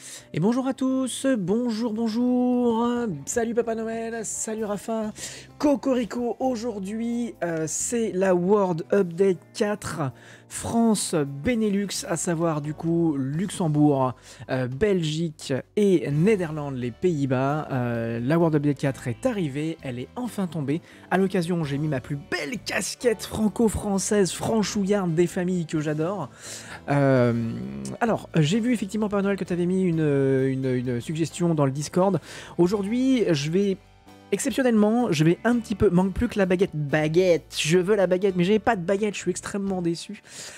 Et bonjour à tous, bonjour, bonjour, salut Papa Noël, salut Rafa, Cocorico, aujourd'hui c'est la World Update 4, France, Benelux, à savoir du coup Luxembourg, Belgique et Néderlande, les Pays-Bas. La World Update 4 est arrivée, elle est enfin tombée. À l'occasion, j'ai mis ma plus belle casquette franco-française, franchouillarde des familles que j'adore. Alors, j'ai vu effectivement Papa Noël que tu avais mis une suggestion dans le Discord. Aujourd'hui, exceptionnellement, je vais un petit peu... Manque plus que la baguette. Baguette, je veux la baguette, mais j'ai pas de baguette, je suis extrêmement déçu.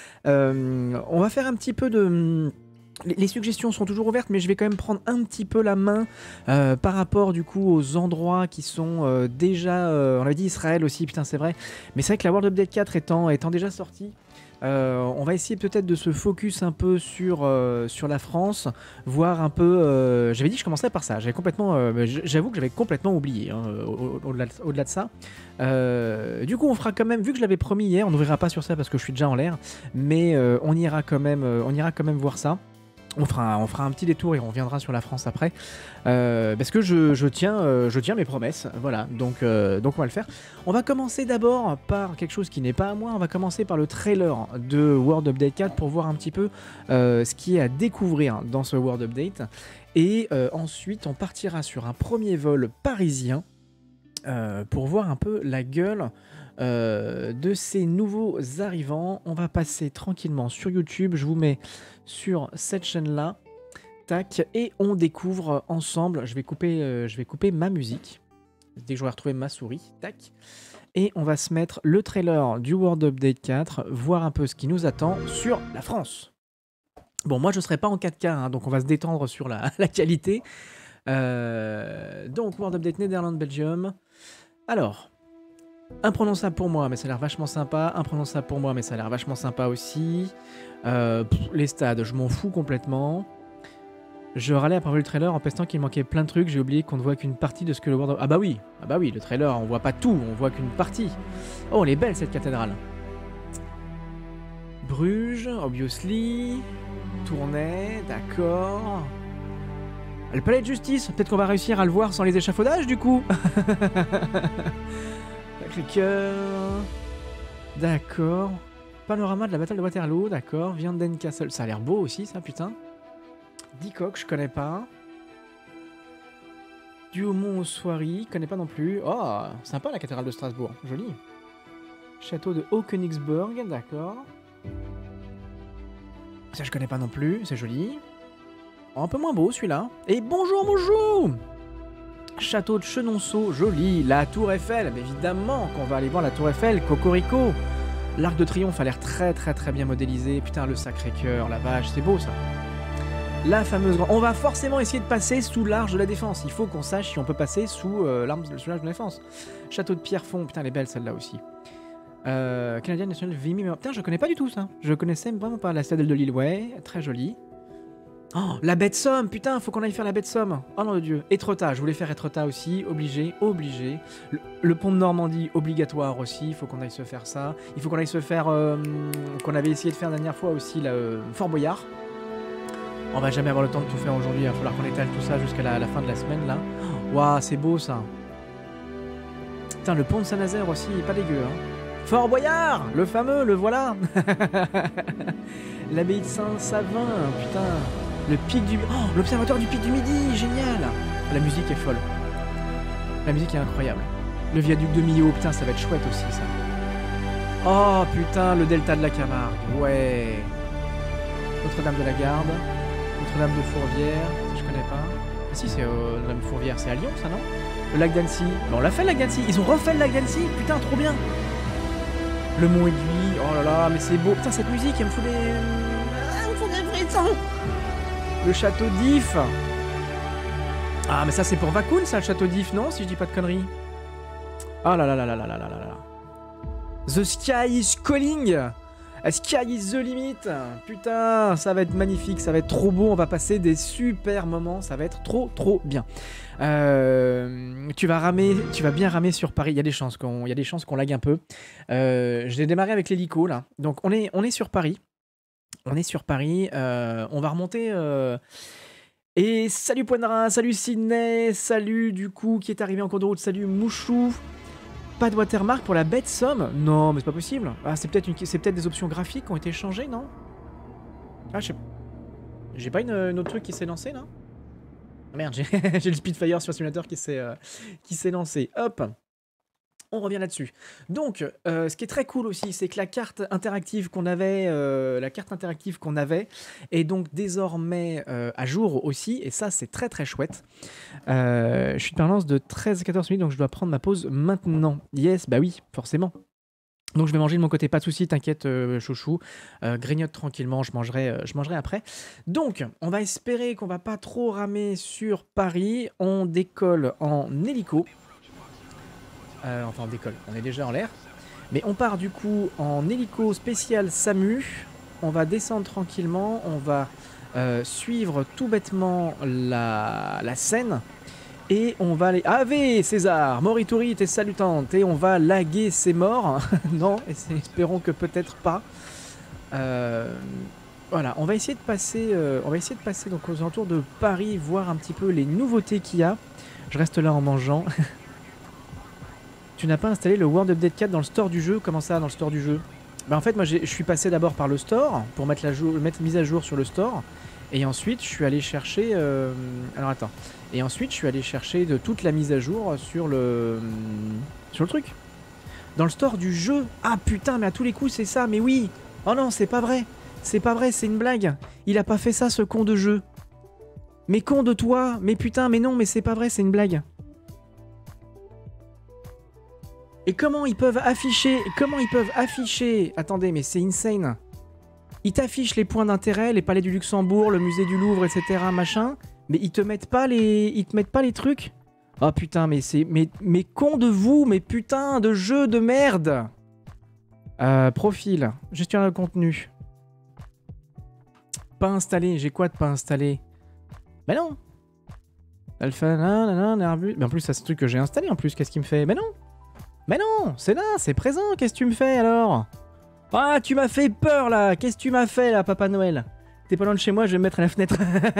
On va faire un petit peu de... Les suggestions sont toujours ouvertes, mais je vais quand même prendre un petit peu la main par rapport du coup aux endroits qui sont déjà... on a dit Israël aussi, putain c'est vrai. Mais c'est vrai que la World Update 4 étant déjà sortie, on va essayer peut-être de se focus un peu sur la France, voir un peu... J'avais dit que je commencerais par ça, j'avoue que j'avais complètement oublié, hein, au-delà de ça. Du coup on fera quand même, vu que je l'avais promis hier, on n'ouvrira pas sur ça parce que je suis déjà en l'air, mais on ira quand même voir ça. On fera un petit détour et on reviendra sur la France après, parce que je tiens mes promesses, voilà, donc on va le faire. On va commencer d'abord par quelque chose qui n'est pas à moi, on va commencer par le trailer de World Update 4 pour voir un petit peu ce qui est à découvrir dans ce World Update, et ensuite on partira sur un premier vol parisien pour voir un peu la gueule de ces nouveaux arrivants. On va passer tranquillement sur YouTube, je vous mets sur cette chaîne là, tac, et on découvre ensemble. Je vais couper ma musique dès que j'aurai retrouvé ma souris, tac, et on va se mettre le trailer du World Update 4, voir un peu ce qui nous attend sur la France. Bon, moi je serai pas en 4K, hein, donc on va se détendre sur la qualité. Donc World Update Netherlands Belgium. Alors, imprononçable pour moi, mais ça a l'air vachement sympa. Imprononçable pour moi, mais ça a l'air vachement sympa aussi. Les stades, je m'en fous complètement. Je râlais après le trailer en pestant qu'il manquait plein de trucs. J'ai oublié qu'on ne voit qu'une partie de ce que le World of... Ah bah oui, le trailer, on voit pas tout, on voit qu'une partie. Oh, elle est belle cette cathédrale. Bruges, obviously. Tournai, d'accord. Le palais de justice, peut-être qu'on va réussir à le voir sans les échafaudages du coup. Sacré-Cœur. D'accord. Panorama de la bataille de Waterloo, d'accord. Vianden Castle, ça a l'air beau aussi ça, putain. Dicoque, je connais pas. Du Haumont aux Soieries, connais pas non plus. Oh, sympa la cathédrale de Strasbourg, joli. Château de Haut-Königsberg, d'accord. Ça je connais pas non plus, c'est joli. Oh, un peu moins beau celui-là. Et bonjour, bonjour. Château de Chenonceau, joli. La Tour Eiffel, mais évidemment qu'on va aller voir la Tour Eiffel, Cocorico. L'Arc de Triomphe a l'air très très très bien modélisé. Putain, le Sacré-Cœur, la vache, c'est beau ça. La fameuse... On va forcément essayer de passer sous l'Arche de la Défense. Il faut qu'on sache si on peut passer sous l'Arche de la Défense. Château de Pierrefonds, putain, elle est belle celle-là aussi. Canadian National Vimy... Putain, je connais pas du tout ça. Je connaissais vraiment pas. La Citadelle de Lille, ouais, très jolie. Oh, la baie de Somme, putain, faut qu'on aille faire la baie de Somme. Oh non de Dieu. Étretat, je voulais faire Étretat aussi, obligé. Le pont de Normandie, obligatoire aussi, il faut qu'on aille se faire ça. Il faut qu'on aille se faire, qu'on avait essayé de faire la dernière fois aussi, Fort Boyard. On va jamais avoir le temps de tout faire aujourd'hui, il va falloir qu'on étale tout ça jusqu'à la fin de la semaine là. Waouh, c'est beau ça. Putain, le pont de Saint-Nazaire aussi, pas dégueu, hein. Fort Boyard, le fameux, le voilà. L'abbaye de Saint-Savin, putain. Le pic du... Oh, l'observatoire du pic du Midi, génial. La musique est folle. La musique est incroyable. Le viaduc de Millau, putain, ça va être chouette aussi, ça. Oh, putain, le delta de la Camargue, ouais. Notre-Dame de la Garde, Notre-Dame de Fourvière, ça je connais pas. Ah si, c'est Notre-Dame de Fourvière, c'est à Lyon, ça, non? Le lac d'Annecy. Bon, on l'a fait, le lac d'Annecy. Ils ont refait le lac d'Annecy, putain, trop bien. Le Mont Aiguille, oh là là, mais c'est beau. Putain, cette musique, elle me fout des... Elle me fout des frissons. Le château d'If. Ah, mais ça, c'est pour Vacoun, ça, le château d'If, non? Si je dis pas de conneries. Ah là là là là là là là là là. The sky is calling. Sky is the limit. Putain, ça va être magnifique, ça va être trop beau. On va passer des super moments, ça va être trop trop bien. Tu vas bien ramer sur Paris. Il y a des chances qu'on lag un peu. Je l'ai démarré avec l'hélico là. Donc on est sur Paris. On va remonter. Et salut Poindra, salut Sydney, salut du coup qui est arrivé en cours de route, salut Mouchou. Pas de watermark pour la bête somme? Non, mais c'est pas possible. Ah, c'est peut-être des options graphiques qui ont été changées, non? Ah, je sais pas. J'ai pas une autre truc qui s'est lancé là? Ah, merde, j'ai le Spitfire sur Simulator qui s'est lancé. Hop! On revient là-dessus. Donc, ce qui est très cool aussi, c'est que la carte interactive qu'on avait, est donc désormais à jour aussi, et ça c'est très très chouette. Je suis de permanence de 13 à 14 minutes, donc je dois prendre ma pause maintenant. Yes, bah oui, forcément. Donc je vais manger de mon côté, pas de soucis, t'inquiète chouchou, grignote tranquillement, je mangerai après. Donc, on va espérer qu'on va pas trop ramer sur Paris, on décolle en hélico. Enfin on décolle, on est déjà en l'air. Mais on part du coup en hélico spécial SAMU. On va descendre tranquillement, on va suivre tout bêtement la scène. Et on va aller... Ave César, morituri t'es salutante. Et on va laguer ces morts. Non, espérons que peut-être pas. Voilà, on va essayer de passer, donc aux alentours de Paris, voir un petit peu les nouveautés qu'il y a. Je reste là en mangeant. Tu n'as pas installé le World Update 4 dans le store du jeu? Comment ça, dans le store du jeu? Bah en fait, moi je suis passé d'abord par le store pour mettre mise à jour sur le store. Et ensuite, je suis allé chercher... Alors attends. Et ensuite, je suis allé chercher de toute la mise à jour sur le truc. Dans le store du jeu. Ah putain, mais à tous les coups, c'est ça. Mais oui. Oh non, c'est pas vrai. C'est pas vrai, c'est une blague. Il a pas fait ça, ce con de jeu. Mais con de toi. Mais putain, mais non, mais c'est pas vrai, c'est une blague. Et comment ils peuvent afficher... Attendez, mais c'est insane. Ils t'affichent les points d'intérêt, les palais du Luxembourg, le musée du Louvre, etc. machin. Mais ils te mettent pas les trucs. Oh putain, mais c'est... Mais con de vous, mais putain de jeu de merde. Profil. Gestionnaire de contenu. Pas installé. J'ai quoi de pas installé? Bah non. Alpha, nerveux. Mais en plus, ça c'est un truc que j'ai installé en plus. Qu'est-ce qu'il me fait? Mais non. Mais non, c'est là, c'est présent. Qu'est-ce que tu me fais alors? Ah, tu m'as fait peur là. Qu'est-ce que tu m'as fait là, Papa Noël? T'es pas loin de chez moi, je vais me mettre à la fenêtre.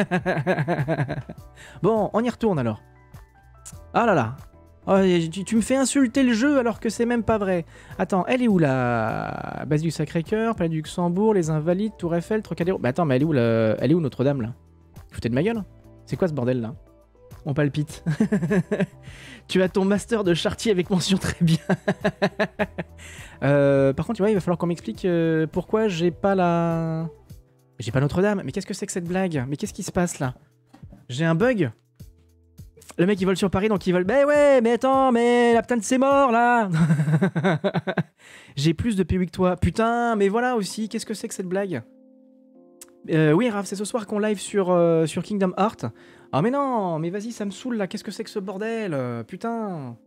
Bon, on y retourne alors. Ah là là. Oh, tu me fais insulter le jeu alors que c'est même pas vrai. Attends, elle est où la base du Sacré-Cœur, Palais du Luxembourg, les Invalides, Tour Eiffel, Trocadéro? Bah attends, mais elle est où Notre-Dame là? Foutez de ma gueule? C'est quoi ce bordel là? On palpite. Tu as ton master de chartier avec mention très bien. Par contre, tu vois, il va falloir qu'on m'explique pourquoi j'ai pas la... J'ai pas Notre-Dame. Mais qu'est-ce que c'est que cette blague? Mais qu'est-ce qui se passe là? J'ai un bug? Le mec il vole sur Paris donc il vole... Mais ouais, mais attends, mais la putain de c'est mort là. J'ai plus de POI que toi. Putain, mais voilà aussi, qu'est-ce que c'est que cette blague? Oui, Raph, c'est ce soir qu'on live sur Kingdom Hearts. Ah mais non, mais vas-y, ça me saoule là, qu'est-ce que c'est que ce bordel? Putain.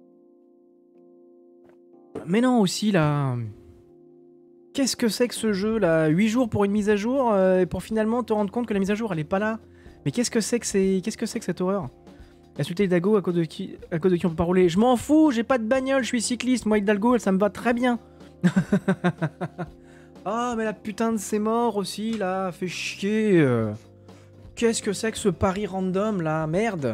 Mais non aussi là. Qu'est-ce que c'est que ce jeu là? 8 jours pour une mise à jour et pour finalement te rendre compte que la mise à jour elle est pas là. Mais qu'est-ce que c'est que cette horreur? Insulter Hidalgo à cause de qui on peut pas rouler? Je m'en fous, j'ai pas de bagnole, je suis cycliste, moi Hidalgo ça me va très bien. Ah mais la putain de c'est mort aussi là, fait chier. Qu'est-ce que c'est que ce pari random là? Merde.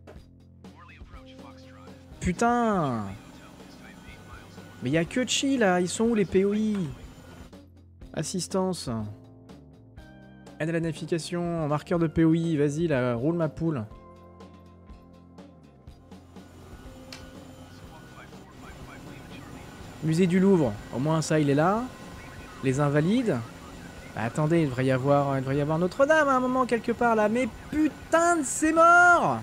Putain. Mais y'a que Chi là, ils sont où les POI? Assistance. Aide à la navigation, marqueur de POI, vas-y là, roule ma poule. Musée du Louvre, au moins ça il est là. Les Invalides. Bah, attendez, il devrait y avoir Notre-Dame à un moment quelque part là. Mais putain de c'est mort.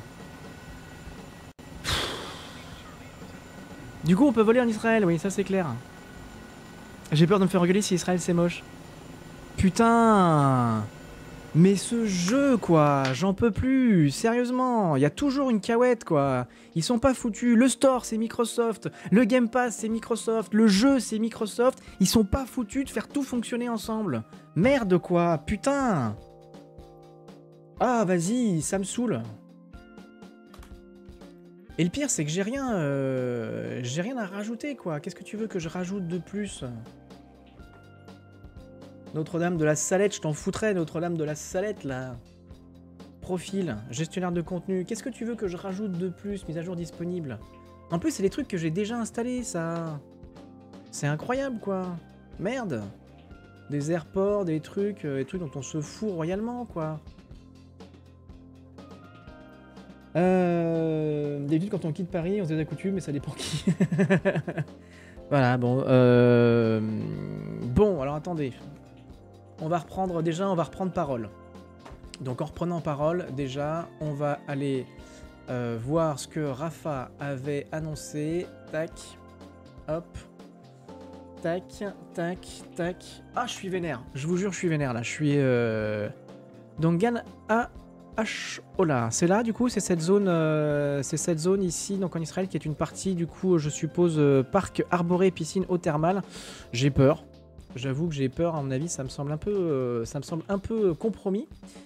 Du coup on peut voler en Israël, oui ça c'est clair. J'ai peur de me faire engueuler si Israël c'est moche. Putain. Mais ce jeu quoi, j'en peux plus, sérieusement, il y a toujours une cahouette quoi. Ils sont pas foutus, le store c'est Microsoft, le Game Pass c'est Microsoft, le jeu c'est Microsoft, ils sont pas foutus de faire tout fonctionner ensemble. Merde quoi, putain. Ah vas-y, ça me saoule. Et le pire c'est que j'ai rien à rajouter quoi, qu'est-ce que tu veux que je rajoute de plus? Notre-Dame de la Salette, je t'en foutrais, Notre-Dame de la Salette, là. Profil, gestionnaire de contenu. Qu'est-ce que tu veux que je rajoute de plus? Mise à jour disponible. En plus, c'est des trucs que j'ai déjà installés, ça. C'est incroyable, quoi. Merde. Des airports, des trucs dont on se fout royalement, quoi. D'habitude, quand on quitte Paris, on se désaccoutume, mais ça dépend qui. Voilà, bon. Bon, alors attendez. On va reprendre parole. Donc en reprenant parole, déjà, on va aller voir ce que Rafa avait annoncé. Tac. Hop. Tac, tac, tac. Ah, je suis vénère. Je vous jure, je suis vénère, là. Je suis... Donc, Gan A... H... Oh là, c'est là, du coup, c'est cette zone ici, donc en Israël, qui est une partie, du coup, je suppose, parc arboré, piscine, eau thermale. J'ai peur. J'avoue que j'ai peur, à mon avis, ça me semble un peu compromis.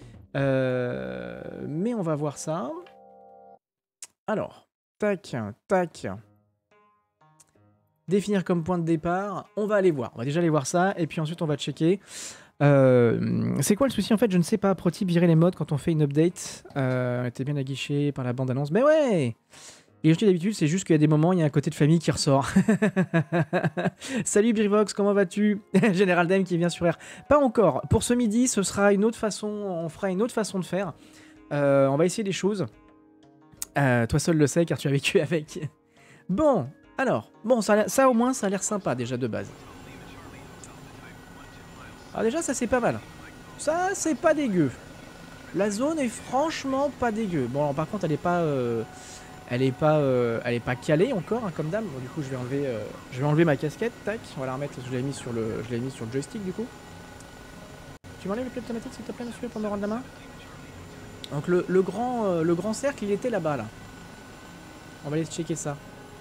Mais on va voir ça. Alors, tac, tac. Définir comme point de départ. On va aller voir. On va déjà aller voir ça, et puis ensuite on va checker. C'est quoi le souci en fait? Je ne sais pas. Pro-type, virer les modes quand on fait une update. T'es bien aguiché par la bande-annonce. Mais ouais! Et d'habitude, c'est juste qu'il y a des moments, il y a un côté de famille qui ressort. Salut Birvox, comment vas-tu? Général Dame qui vient sur R. Pas encore. Pour ce midi, ce sera une autre façon. On fera une autre façon de faire. On va essayer des choses. Toi seul le sais car tu as vécu avec. Bon, alors. Bon, ça au moins, ça a l'air sympa déjà de base. Alors déjà, ça c'est pas mal. Ça, c'est pas dégueu. La zone est franchement pas dégueu. Bon, alors, par contre, elle est pas calée encore, hein, comme dame. Bon, du coup, je vais enlever ma casquette. Tac, on va la remettre parce que je l'ai mis sur le joystick, du coup. Tu m'enlèves le pied automatique, s'il te plaît, monsieur, pour me rendre la main. Donc, le grand cercle, il était là-bas, là. On va aller checker ça.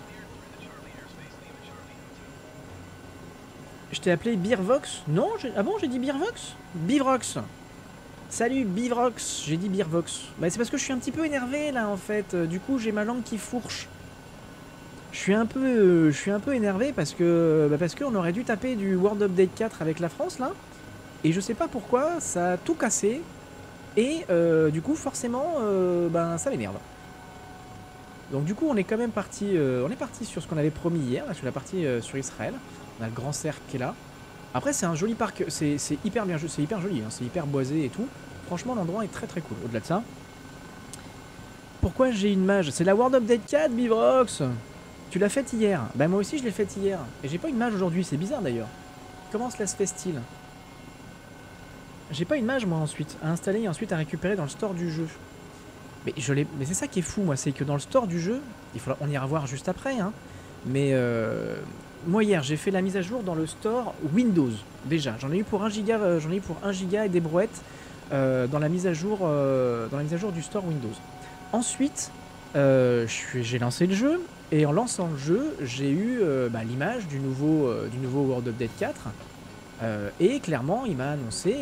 Je t'ai appelé Birvox? Non, ah bon, j'ai dit Birvox? Bivrox. Salut Bivrox, j'ai dit Birvox. Bah c'est parce que je suis un petit peu énervé là en fait. Du coup j'ai ma langue qui fourche. Je suis un peu énervé parce qu'on aurait dû taper du World Update 4 avec la France là. Et je sais pas pourquoi, ça a tout cassé. Et du coup forcément, ça m'énerve. Donc du coup on est quand même parti, sur ce qu'on avait promis hier, là, sur la partie sur Israël. On a le grand cercle qui est là. Après c'est un joli parc, c'est hyper bien, c'est hyper joli, hein, c'est hyper boisé et tout. Franchement l'endroit est très très cool. Au-delà de ça, pourquoi j'ai une mage? C'est la World Update 4, Bivrox. Tu l'as faite hier. Bah moi aussi je l'ai faite hier. Et j'ai pas une mage aujourd'hui, c'est bizarre d'ailleurs. Comment cela se fait-il? J'ai pas une mage moi ensuite, à installer et ensuite à récupérer dans le store du jeu. Mais c'est ça qui est fou moi, c'est que dans le store du jeu, on ira voir juste après, hein. Mais moi hier j'ai fait la mise à jour dans le store Windows déjà. J'en ai eu pour 1 giga, et des brouettes dans la mise à jour du store Windows. Ensuite j'ai lancé le jeu et en lançant le jeu j'ai eu l'image du nouveau World Update 4 et clairement il m'a annoncé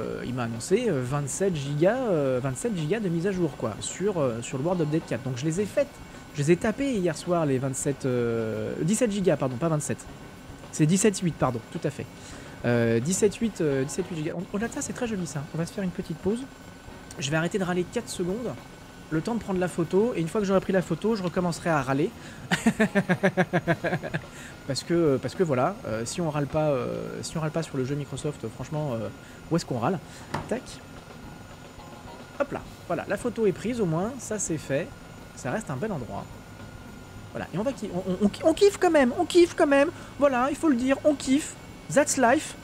27 gigas de mise à jour quoi sur le World Update 4. Donc je les ai faites. Je les ai tapés hier soir, les 17 gigas, pardon, pas 27. C'est 17,8, pardon, tout à fait. 17,8 gigas. Au-delà de ça, c'est très joli ça. On va se faire une petite pause. Je vais arrêter de râler 4 secondes, le temps de prendre la photo, et une fois que j'aurai pris la photo, je recommencerai à râler. parce que voilà, si on râle pas sur le jeu Microsoft, franchement, où est-ce qu'on râle? Tac. Hop là, voilà, la photo est prise au moins, ça c'est fait. Ça reste un bel endroit. Voilà, et on kiffe quand même, voilà, il faut le dire, on kiffe. That's life.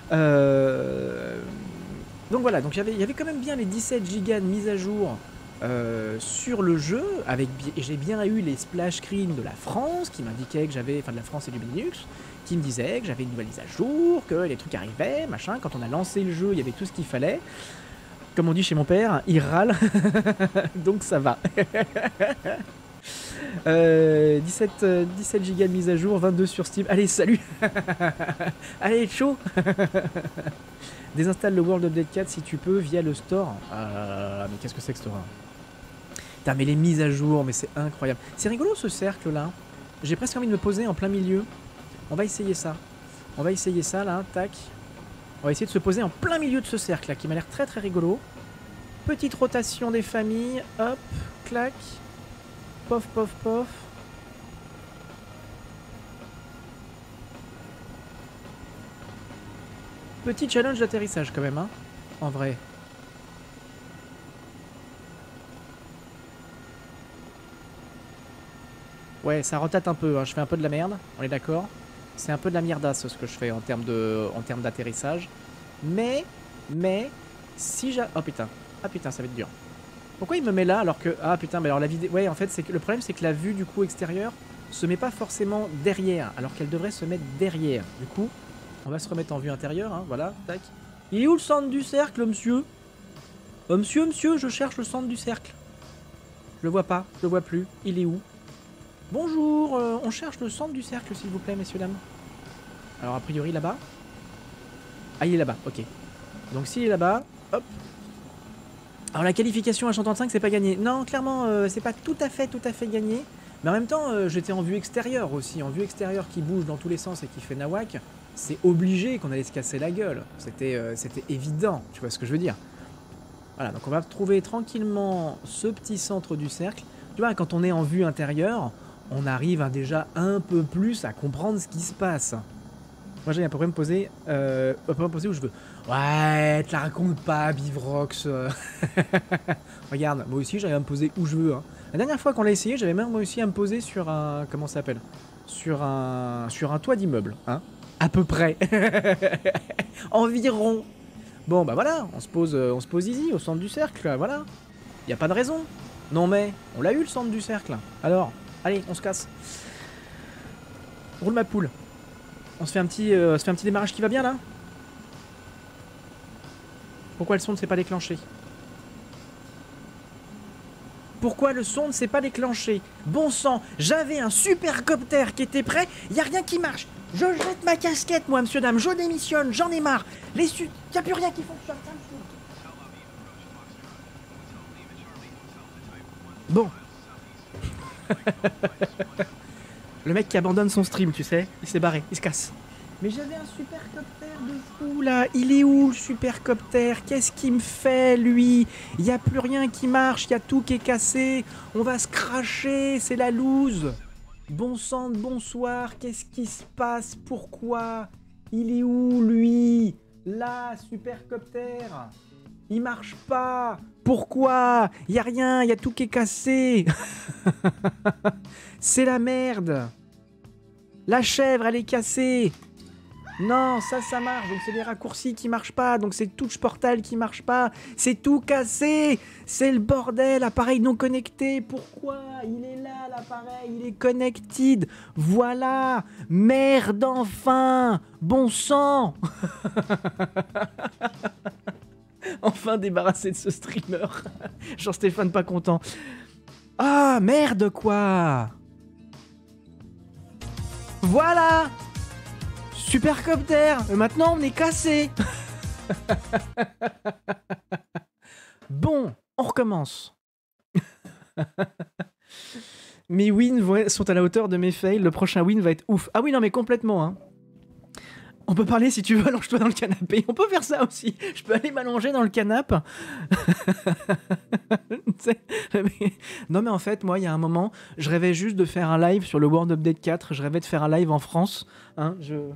Donc voilà, donc il y avait quand même bien les 17 gigas de mise à jour sur le jeu, et j'ai bien eu les splash screens de la France qui m'indiquaient que j'avais, enfin de la France et du Benelux, qui me disaient que j'avais une nouvelle mise à jour, que les trucs arrivaient, machin. Quand on a lancé le jeu, il y avait tout ce qu'il fallait. Comme on dit chez mon père, il râle, donc ça va. 17 gigas de mise à jour, 22 sur Steam. Allez, salut. Allez, chaud. Désinstalle le World Update 4 si tu peux via le store. Mais qu'est-ce que c'est que ce store? Putain, mais les mises à jour, mais c'est incroyable. C'est rigolo ce cercle là. J'ai presque envie de me poser en plein milieu. On va essayer ça. Là, tac. On va essayer de se poser en plein milieu de ce cercle là qui m'a l'air très très rigolo. petite rotation des familles. Hop, clac. Pof, pof, pof. Petit challenge d'atterrissage quand même, hein, en vrai. Ouais, ça rotate un peu, hein. Je fais un peu de la merde, on est d'accord. C'est un peu de la mierdasse ce que je fais en termes d'atterrissage. Mais, si j'ai... Oh putain, ah putain, ça va être dur. Pourquoi il me met là alors que... Ah putain, mais alors la vidéo... Ouais, en fait, c'est que le problème, c'est que la vue du coup extérieure se met pas forcément derrière, alors qu'elle devrait se mettre derrière. Du coup, on va se remettre en vue intérieure, hein, voilà, tac. Il est où le centre du cercle, monsieur? Oh, monsieur, je cherche le centre du cercle. Je le vois pas, je le vois plus. Il est où? Bonjour, on cherche le centre du cercle, s'il vous plaît, messieurs, dames. Alors, a priori, là-bas. Ah, il est là-bas, ok. Donc, s'il est là-bas, hop. Alors, la qualification à Chantant 5, c'est pas gagné. Non, clairement, c'est pas tout à fait gagné. Mais en même temps, j'étais en vue extérieure aussi. En vue extérieure qui bouge dans tous les sens et qui fait nawak. C'est obligé qu'on allait se casser la gueule. C'était évident, tu vois ce que je veux dire. Voilà, donc on va trouver tranquillement ce petit centre du cercle. Tu vois, quand on est en vue intérieure, on arrive déjà un peu plus à comprendre ce qui se passe. Moi, j'ai à peu près me poser où je veux. Ouais, te la raconte pas, Bivrox. Regarde, moi aussi, j'arrive à me poser où je veux. Hein. La dernière fois qu'on l'a essayé, j'avais même réussi à me poser sur un... Comment ça s'appelle? Sur un toit d'immeuble, hein. À peu près. Environ. Bon, bah voilà, on se pose easy, au centre du cercle, là, voilà. Y a pas de raison. Non mais, on l'a eu le centre du cercle. Alors, allez, on se casse. Roule ma poule. On se fait un petit démarrage qui va bien, là? Pourquoi le son ne s'est pas déclenché? Pourquoi le son ne s'est pas déclenché? Bon sang, j'avais un supercoptère qui était prêt, y a rien qui marche. Je jette ma casquette, moi, monsieur, dame, je démissionne, j'en ai marre. Y a plus rien qui fonctionne, ça me saoule. Bon. Le mec qui abandonne son stream, tu sais, il s'est barré, il se casse. Mais j'avais un supercoptère de fou là, il est où le supercoptère? Qu'est-ce qu'il me fait lui? Il n'y a plus rien qui marche, il y a tout qui est cassé, on va se cracher, c'est la loose. Bon sang de bonsoir, qu'est-ce qui se passe? Pourquoi? Il est où lui? Là, supercoptère, il marche pas. Pourquoi? Il y a rien, il y a tout qui est cassé. C'est la merde. La chèvre, elle est cassée. Non, ça marche, donc c'est les raccourcis qui marchent pas, donc c'est touch portal qui marche pas, c'est tout cassé, c'est le bordel, appareil non connecté, pourquoi? Il est là l'appareil, il est connected, voilà, merde enfin, bon sang. Enfin débarrassé de ce streamer, Jean-Stéphane pas content. Ah merde quoi. Voilà. Supercopter. Maintenant on est cassé. Bon, on recommence. Mes wins sont à la hauteur de mes fails. Le prochain win va être ouf. Ah oui, non mais complètement, hein. On peut parler si tu veux, allonge-toi dans le canapé. On peut faire ça aussi. Je peux aller m'allonger dans le canapé. Non mais en fait, moi, il y a un moment, je rêvais juste de faire un live sur le World Update 4. Je rêvais de faire un live en France. Hein,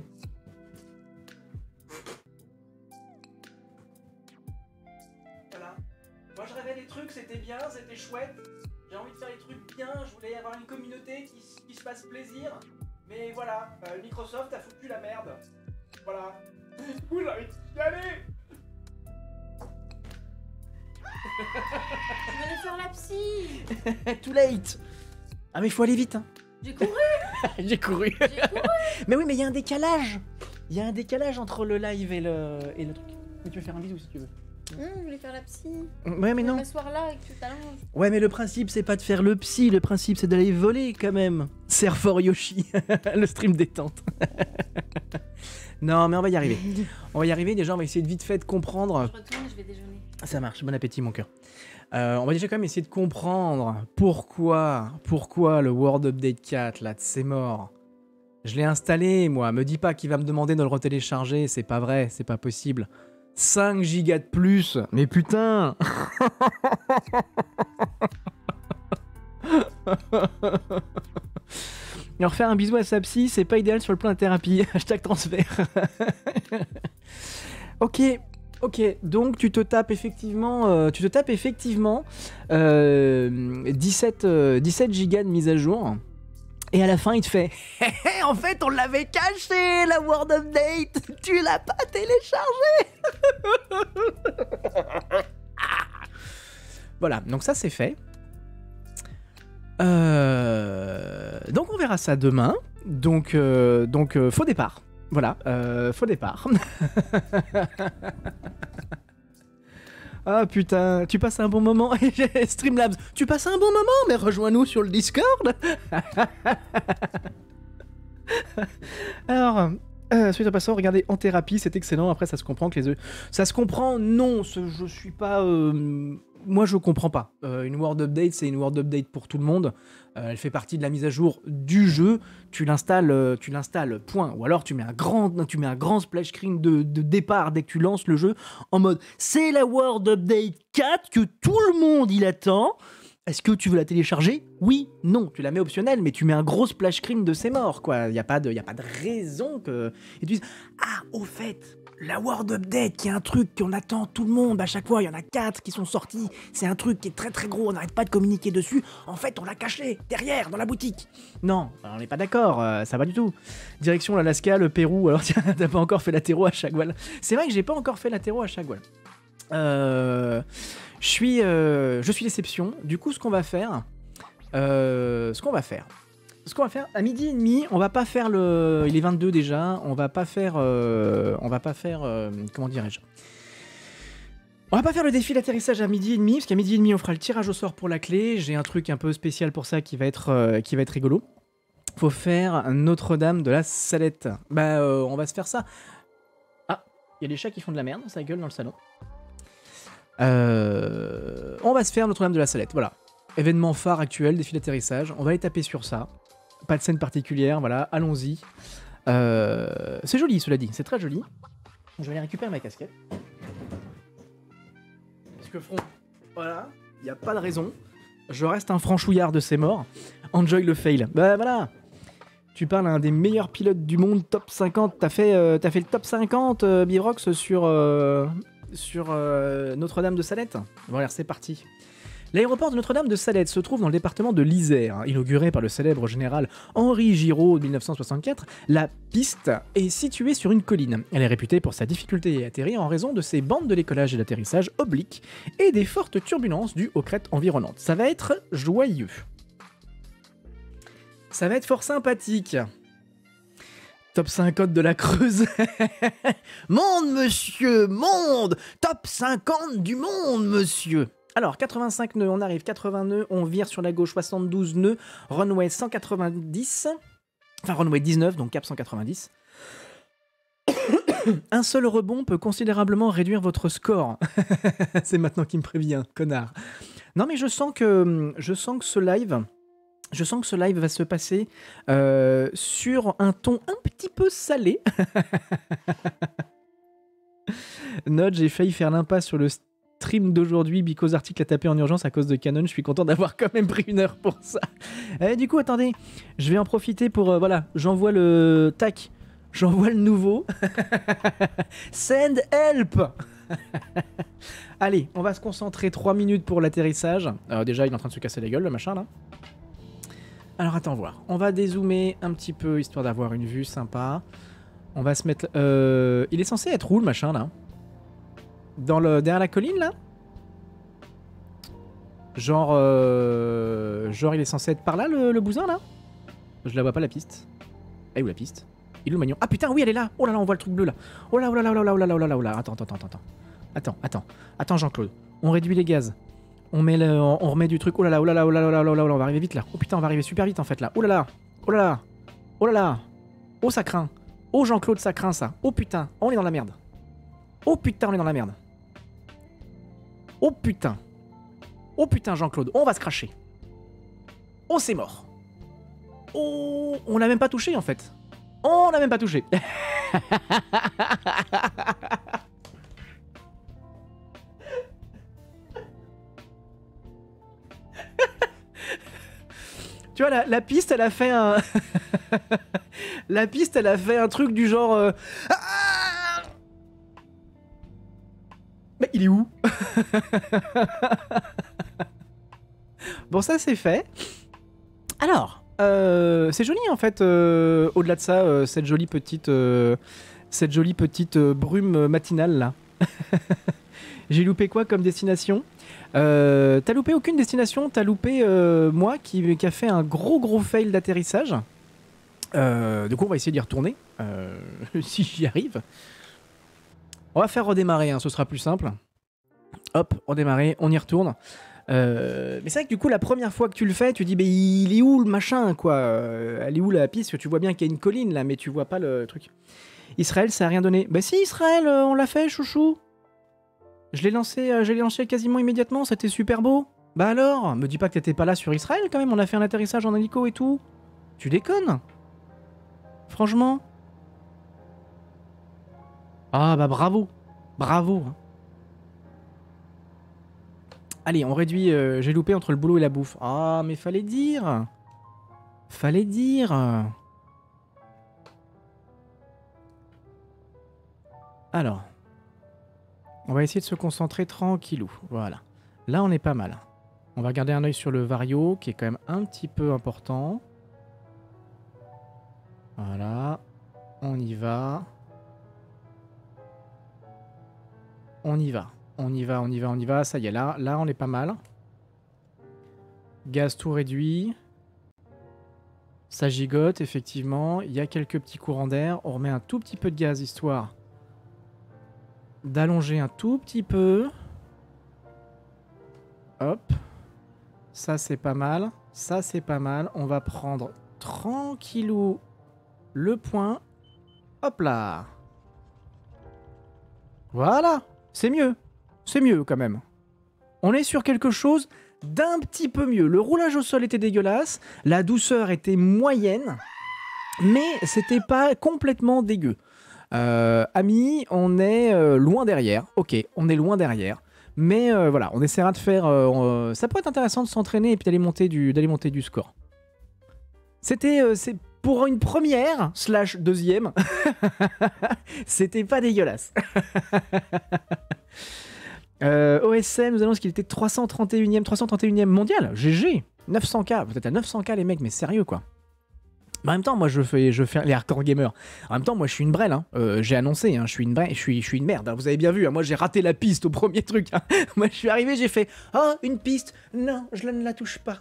Voilà. Moi, je rêvais des trucs, c'était bien, c'était chouette. J'ai envie de faire des trucs bien. Je voulais avoir une communauté qui se fasse plaisir. Mais voilà, Microsoft a foutu la merde. Voilà. Ouh, j'ai envie d'y aller. Je vais aller faire la psy. Too late. Ah mais il faut aller vite, hein. J'ai couru. J'ai couru. Mais oui, mais il y a un décalage. Il y a un décalage entre le live et le truc. Mais tu veux faire un bisou si tu veux. Je voulais faire la psy. Ouais mais non. Je vais m'asseoir là et que tu t'allonges. Ouais mais le principe c'est pas de faire le psy, le principe c'est d'aller voler quand même. Serre fort Yoshi, le stream détente. Non mais on va y arriver. On va y arriver, déjà on va essayer de vite fait de comprendre. Je retourne et je vais déjeuner. Ça marche, bon appétit mon cœur. On va déjà quand même essayer de comprendre pourquoi le World Update 4 là, c'est mort. Je l'ai installé moi, me dis pas qu'il va me demander de le retélécharger, c'est pas vrai, c'est pas possible. 5 gigas de plus, mais putain. Alors faire un bisou à sa psy, c'est pas idéal sur le plan de thérapie. Hashtag transfert. Ok, donc tu te tapes effectivement, 17 gigas de mise à jour. Et à la fin, il te fait en fait, on l'avait caché, la Word Update. Tu l'as pas téléchargé. Voilà, donc ça c'est fait. Donc on verra ça demain. Donc faux départ. Voilà, faux départ. Ah putain, tu passes un bon moment. Streamlabs, tu passes un bon moment, mais rejoins-nous sur le Discord. Alors, suite au passant, regardez En Thérapie, c'est excellent. Après, ça se comprend que les œufs. Ça se comprend, non, je suis pas. Moi, je comprends pas. Une Word Update, c'est une Word Update pour tout le monde. Elle fait partie de la mise à jour du jeu. Tu l'installes, point. Ou alors, tu mets un grand splash screen de départ dès que tu lances le jeu, en mode c'est la Word Update 4 que tout le monde il attend. Est-ce que tu veux la télécharger? Oui, non. Tu la mets optionnelle, mais tu mets un gros splash screen de c'est mort, quoi. Il y a pas de raison que. Et tu dis ah, au fait. La Word Update, qui est un truc qu'on attend tout le monde à chaque fois, il y en a 4 qui sont sortis, c'est un truc qui est très très gros, on n'arrête pas de communiquer dessus, en fait on l'a caché, derrière, dans la boutique. Non, on n'est pas d'accord, ça va du tout. Direction l'Alaska, le Pérou, alors tiens, t'as pas encore fait l'atterro à Chagwal. C'est vrai que j'ai pas encore fait l'atterro à Chagwal. Je suis déception, du coup ce qu'on va faire, à midi et demi, on va pas faire le... Il est 22 déjà, on va pas faire... comment dirais-je? On va pas faire le défi d'atterrissage à midi et demi, parce qu'à midi et demi, on fera le tirage au sort pour la clé. J'ai un truc un peu spécial pour ça qui va être rigolo. Faut faire Notre-Dame de la Salette. On va se faire ça. Ah, il y a des chats qui font de la merde, ça gueule dans le salon. On va se faire Notre-Dame de la Salette, voilà. Événement phare actuel, défi d'atterrissage. On va aller taper sur ça. Pas de scène particulière, voilà, allons-y. C'est joli, cela dit, c'est très joli. Je vais aller récupérer ma casquette. Parce que front, voilà, il n'y a pas de raison. Je reste un franchouillard de ces morts. Enjoy le fail. Bah voilà. Tu parles à un des meilleurs pilotes du monde, top 50. T'as fait le top 50, Bivrox, sur Notre-Dame de Salette. Bon, alors c'est parti. L'aéroport de Notre-Dame de Salette se trouve dans le département de l'Isère. Inauguré par le célèbre général Henri Giraud en 1964, la piste est située sur une colline. Elle est réputée pour sa difficulté à atterrir en raison de ses bandes de décollage et d'atterrissage obliques et des fortes turbulences dues aux crêtes environnantes. Ça va être joyeux. Ça va être fort sympathique. Top 50 de la Creuse. Monde, monsieur, monde. Top 50 du monde, monsieur. Alors, 85 nœuds, on arrive, 80 nœuds, on vire sur la gauche, 72 nœuds, runway 190, enfin runway 19, donc cap 190. Un seul rebond peut considérablement réduire votre score. C'est maintenant qu'il me prévient, connard. Non mais je sens que ce live va se passer sur un ton un petit peu salé. Note, j'ai failli faire l'impasse sur le stream d'aujourd'hui, because article a tapé en urgence à cause de Canon. Je suis content d'avoir quand même pris 1 heure pour ça. Du coup, attendez, je vais en profiter pour... voilà, j'envoie le... Tac, j'envoie le nouveau. Send help. Allez, on va se concentrer 3 minutes pour l'atterrissage. Déjà, il est en train de se casser la gueule, le machin, là. Alors, attends voir. On va dézoomer un petit peu, histoire d'avoir une vue sympa. On va se mettre... il est censé être où, le machin, là? Derrière la colline, là? Genre, il est censé être par là, le bousin, là? Je la vois pas, la piste. Elle est où, la piste? Il est où, le magnon? Ah, putain, oui, elle est là! Oh là là, on voit le truc bleu, là! Oh là, oh là là, oh là, oh là, oh là, oh là, attends. Attends, Jean-Claude. On réduit les gaz. On remet du truc. Oh là là, oh là là, oh là là, oh là là, oh là là, on va arriver vite, là. Oh putain, on va arriver super vite, en fait, là. Oh là là! Oh là là! Oh là là! Oh, ça craint! Oh, Jean-Claude, ça craint, ça! Oh putain, on est dans la merde! Oh putain, on est dans la merde! Oh putain! Oh putain, Jean-Claude, on va se cracher! Oh, c'est mort! Oh, on l'a même pas touché, en fait! On l'a même pas touché! Tu vois, la piste, elle a fait un... la piste, elle a fait un truc du genre... Ah, mais il est où? Bon, ça, c'est fait. Alors, c'est joli, en fait, au-delà de ça, cette jolie petite brume matinale, là. J'ai loupé quoi comme destination? T'as loupé aucune destination, t'as loupé moi qui a fait un gros fail d'atterrissage. Du coup on va essayer d'y retourner, si j'y arrive. On va faire redémarrer, hein, ce sera plus simple. Hop, redémarrer, on y retourne. Mais c'est vrai que du coup la première fois que tu le fais, tu dis mais il est où le machin quoi, elle est où la piste? Tu vois bien qu'il y a une colline là, mais tu vois pas le truc. Israël, ça a rien donné. Bah si Israël, on l'a fait chouchou. Je l'ai lancé quasiment immédiatement, c'était super beau. Bah alors, me dis pas que t'étais pas là sur Israël quand même, on a fait un atterrissage en hélico et tout. Tu déconnes? Franchement. Ah bah bravo. Bravo. Allez, on réduit, j'ai loupé entre le boulot et la bouffe. Ah mais fallait dire. Fallait dire. Alors. On va essayer de se concentrer tranquillou, voilà. Là, on est pas mal. On va garder un œil sur le vario, qui est quand même un petit peu important. Voilà. On y va. On y va. On y va, on y va, on y va. Ça y est, là, on est pas mal. Gaz tout réduit. Ça gigote, effectivement. Il y a quelques petits courants d'air. On remet un tout petit peu de gaz, histoire d'allonger un tout petit peu. Hop. Ça, c'est pas mal. Ça, c'est pas mal. On va prendre tranquillou le point. Hop là. Voilà. C'est mieux. C'est mieux quand même. On est sur quelque chose d'un petit peu mieux. Le roulage au sol était dégueulasse. La douceur était moyenne. Mais c'était pas complètement dégueu. Amis, on est loin derrière. Ok, on est loin derrière. Mais voilà, on essaiera de faire... ça pourrait être intéressant de s'entraîner et puis d'aller monter du score. C'était... c'est pour une première, / deuxième, c'était pas dégueulasse. OSM nous annonce qu'il était 331e mondial. GG 900K, vous êtes à 900K les mecs, mais sérieux quoi. En même temps, moi, je fais les hardcore gamers. En même temps, moi, je suis une brêle. Hein. J'ai annoncé, hein, je suis une brêle, je suis une merde. Hein. Vous avez bien vu, hein. Moi, j'ai raté la piste au premier truc. Hein. Moi, je suis arrivé, j'ai fait « Oh, une piste. Non, je ne la touche pas. »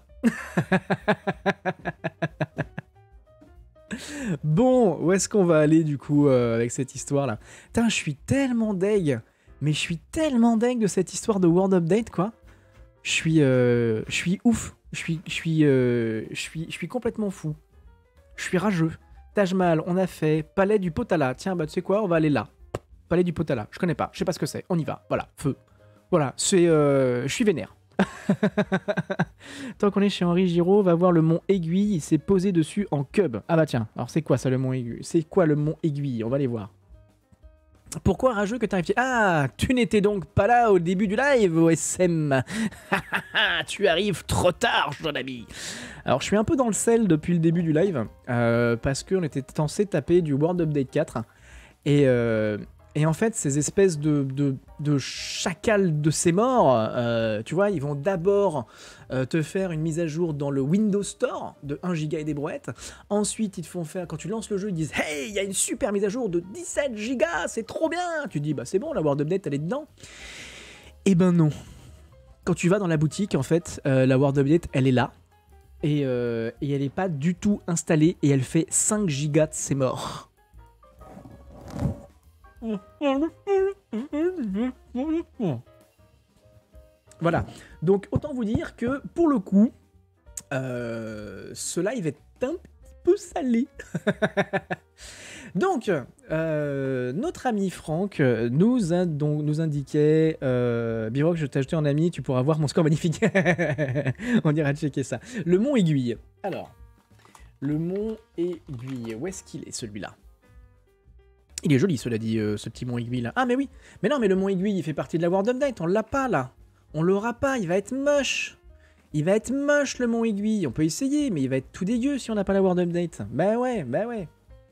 Bon, où est-ce qu'on va aller, du coup, avec cette histoire-là? Putain, je suis tellement deg. Mais je suis tellement deg de cette histoire de World Update, quoi. Je suis ouf. Je suis complètement fou. Je suis rageux. Taj Mahal, on a fait. Palais du Potala. Tiens, bah tu sais quoi, on va aller là. Palais du Potala. Je connais pas. Je sais pas ce que c'est. On y va. Voilà. Feu. Voilà. C'est. Je suis vénère. Tant qu'on est chez Henri Giraud, on va voir le mont Aiguille. Il s'est posé dessus en cub. Ah bah tiens. Alors c'est quoi ça le mont Aiguille? C'est quoi le mont Aiguille? On va aller voir. Pourquoi rageux que t'arrives? Ah, tu n'étais donc pas là au début du live, OSM. Tu arrives trop tard, jeune ami. Alors, je suis un peu dans le sel depuis le début du live, parce qu'on était censé taper du World Update 4. Et en fait, ces espèces de chacals de ces morts, tu vois, ils vont d'abord te faire une mise à jour dans le Windows Store de 1 Go et des brouettes. Ensuite, ils te font faire, quand tu lances le jeu, ils disent « Hey, il y a une super mise à jour de 17 Go, c'est trop bien !» Tu dis « Bah c'est bon, la World Update, elle est dedans. » Eh ben non. Quand tu vas dans la boutique, en fait, la World Update, elle est là. Et elle n'est pas du tout installée et elle fait 5 Go de ses morts. Voilà, donc autant vous dire que pour le coup, ce live est un petit peu salé. Donc, notre ami Franck nous indiquait Biroc, je t'ai ajouté en ami, tu pourras voir mon score magnifique. On ira checker ça. Le mont Aiguille. Alors, le mont Aiguille, où est-ce qu'il est celui-là? Il est joli, cela dit, ce petit mont Aiguille là. Ah, mais oui. Mais non, mais le mont Aiguille, il fait partie de la World Update. On l'a pas là. On l'aura pas. Il va être moche. Il va être moche le Mont Aiguille. On peut essayer, mais il va être tout dégueu si on n'a pas la World Update. Bah ouais, bah ouais.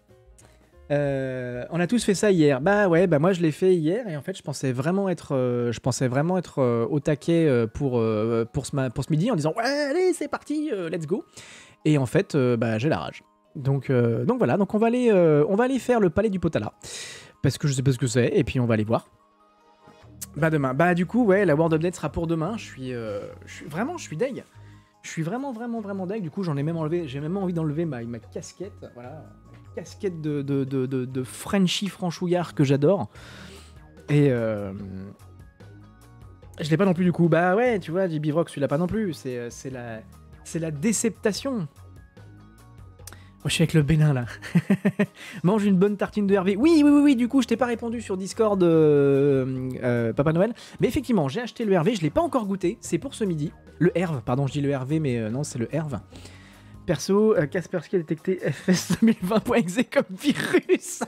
On a tous fait ça hier. Bah ouais, bah moi je l'ai fait hier et en fait je pensais vraiment être, au taquet pour ce midi en disant ouais allez c'est parti, let's go. Et en fait bah j'ai la rage. Donc voilà, donc on va aller faire le palais du Potala parce que je sais pas ce que c'est et puis on va aller voir. Bah demain. Bah du coup ouais la World Update sera pour demain. Je suis deg. Je suis vraiment deg. Du coup j'en ai même enlevé, j'ai même envie d'enlever ma casquette. Voilà. Casquette de Frenchy franchouillard que j'adore. Et je l'ai pas non plus du coup. Bah ouais, tu vois, JB Rock, celui-là pas non plus. C'est la déceptation. Moi, je suis avec le Bénin là. Mange une bonne tartine de Hervé. Oui, du coup, je t'ai pas répondu sur Discord, Papa Noël. Mais effectivement, j'ai acheté le Hervé, je l'ai pas encore goûté. C'est pour ce midi. Le Herve, pardon, je dis le Hervé, mais non, c'est le Herve. Perso, Kaspersky a détecté FS 2020.exe comme virus.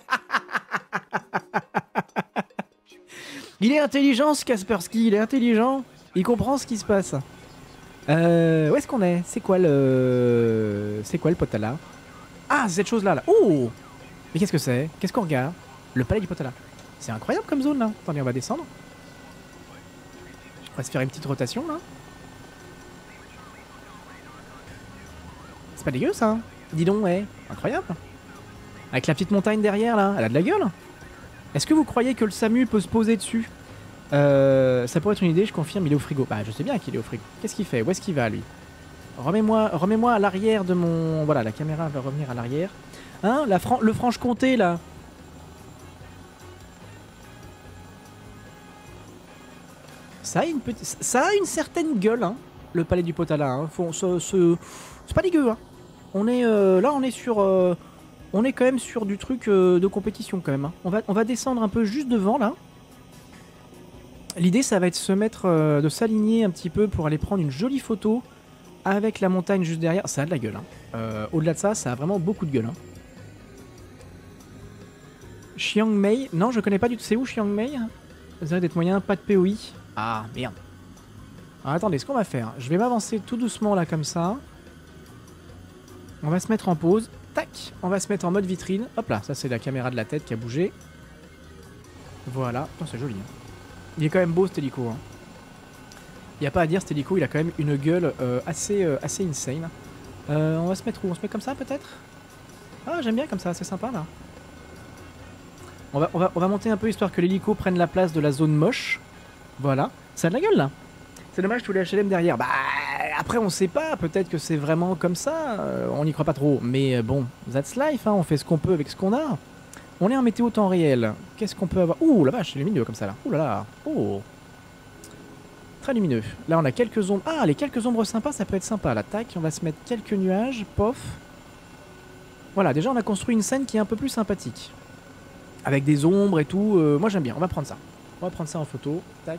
Il est intelligent ce Kaspersky, il est intelligent. Il comprend ce qui se passe. Où est-ce qu'on est? C'est quoi le Potala? Ah, c'est cette chose-là, là. Oh! Mais qu'est-ce que c'est? Qu'est-ce qu'on regarde? Le palais du Potala. C'est incroyable comme zone, là. Attendez, on va descendre. On va se faire une petite rotation, là. C'est pas dégueu ça, hein. Dis donc, ouais, incroyable. Avec la petite montagne derrière là, elle a de la gueule. Est-ce que vous croyez que le SAMU peut se poser dessus? Ça pourrait être une idée, je confirme, il est au frigo. Bah je sais bien qu'il est au frigo. Qu'est-ce qu'il fait? Où est-ce qu'il va lui? Remets-moi à l'arrière de mon... Voilà, la caméra va revenir à l'arrière. Hein, le Franche-Comté là. Ça a une certaine gueule, hein, le palais du Potala. Hein. C'est pas dégueu, hein. On est là, on est quand même sur du truc de compétition quand même. Hein. On va descendre un peu juste devant là. L'idée, ça va être de s'aligner un petit peu pour aller prendre une jolie photo avec la montagne juste derrière. Ça a de la gueule. Hein. Au-delà de ça, ça a vraiment beaucoup de gueule. Hein. Chiang Mai, non, je connais pas du tout. C'est où Chiang Mai? Ça risque d'être moyen, pas de POI. Ah merde. Alors, attendez, ce qu'on va faire, je vais m'avancer tout doucement là comme ça. On va se mettre en pause. Tac. On va se mettre en mode vitrine. Hop là, ça c'est la caméra de la tête qui a bougé. Voilà. Oh, c'est joli. Hein. Il est quand même beau cet hélico. Hein. Il n'y a pas à dire, cet hélico, il a quand même une gueule assez insane. On va se mettre où? On se met comme ça peut-être? Ah, j'aime bien comme ça, c'est sympa là. On va monter un peu histoire que l'hélico prenne la place de la zone moche. Voilà. Ça a de la gueule là. C'est dommage tous les HLM derrière. Bah après on sait pas, peut-être que c'est vraiment comme ça, on n'y croit pas trop. Mais bon, that's life, hein, on fait ce qu'on peut avec ce qu'on a. On est en météo temps réel. Qu'est-ce qu'on peut avoir? Ouh la vache, c'est lumineux comme ça là. Ouh là là. Oh. Très lumineux. Là on a quelques ombres. Ah, les quelques ombres sympas, ça peut être sympa. Là, tac, on va se mettre quelques nuages. Pof. Voilà, déjà on a construit une scène qui est un peu plus sympathique. Avec des ombres et tout. Moi j'aime bien, on va prendre ça. On va prendre ça en photo. Tac.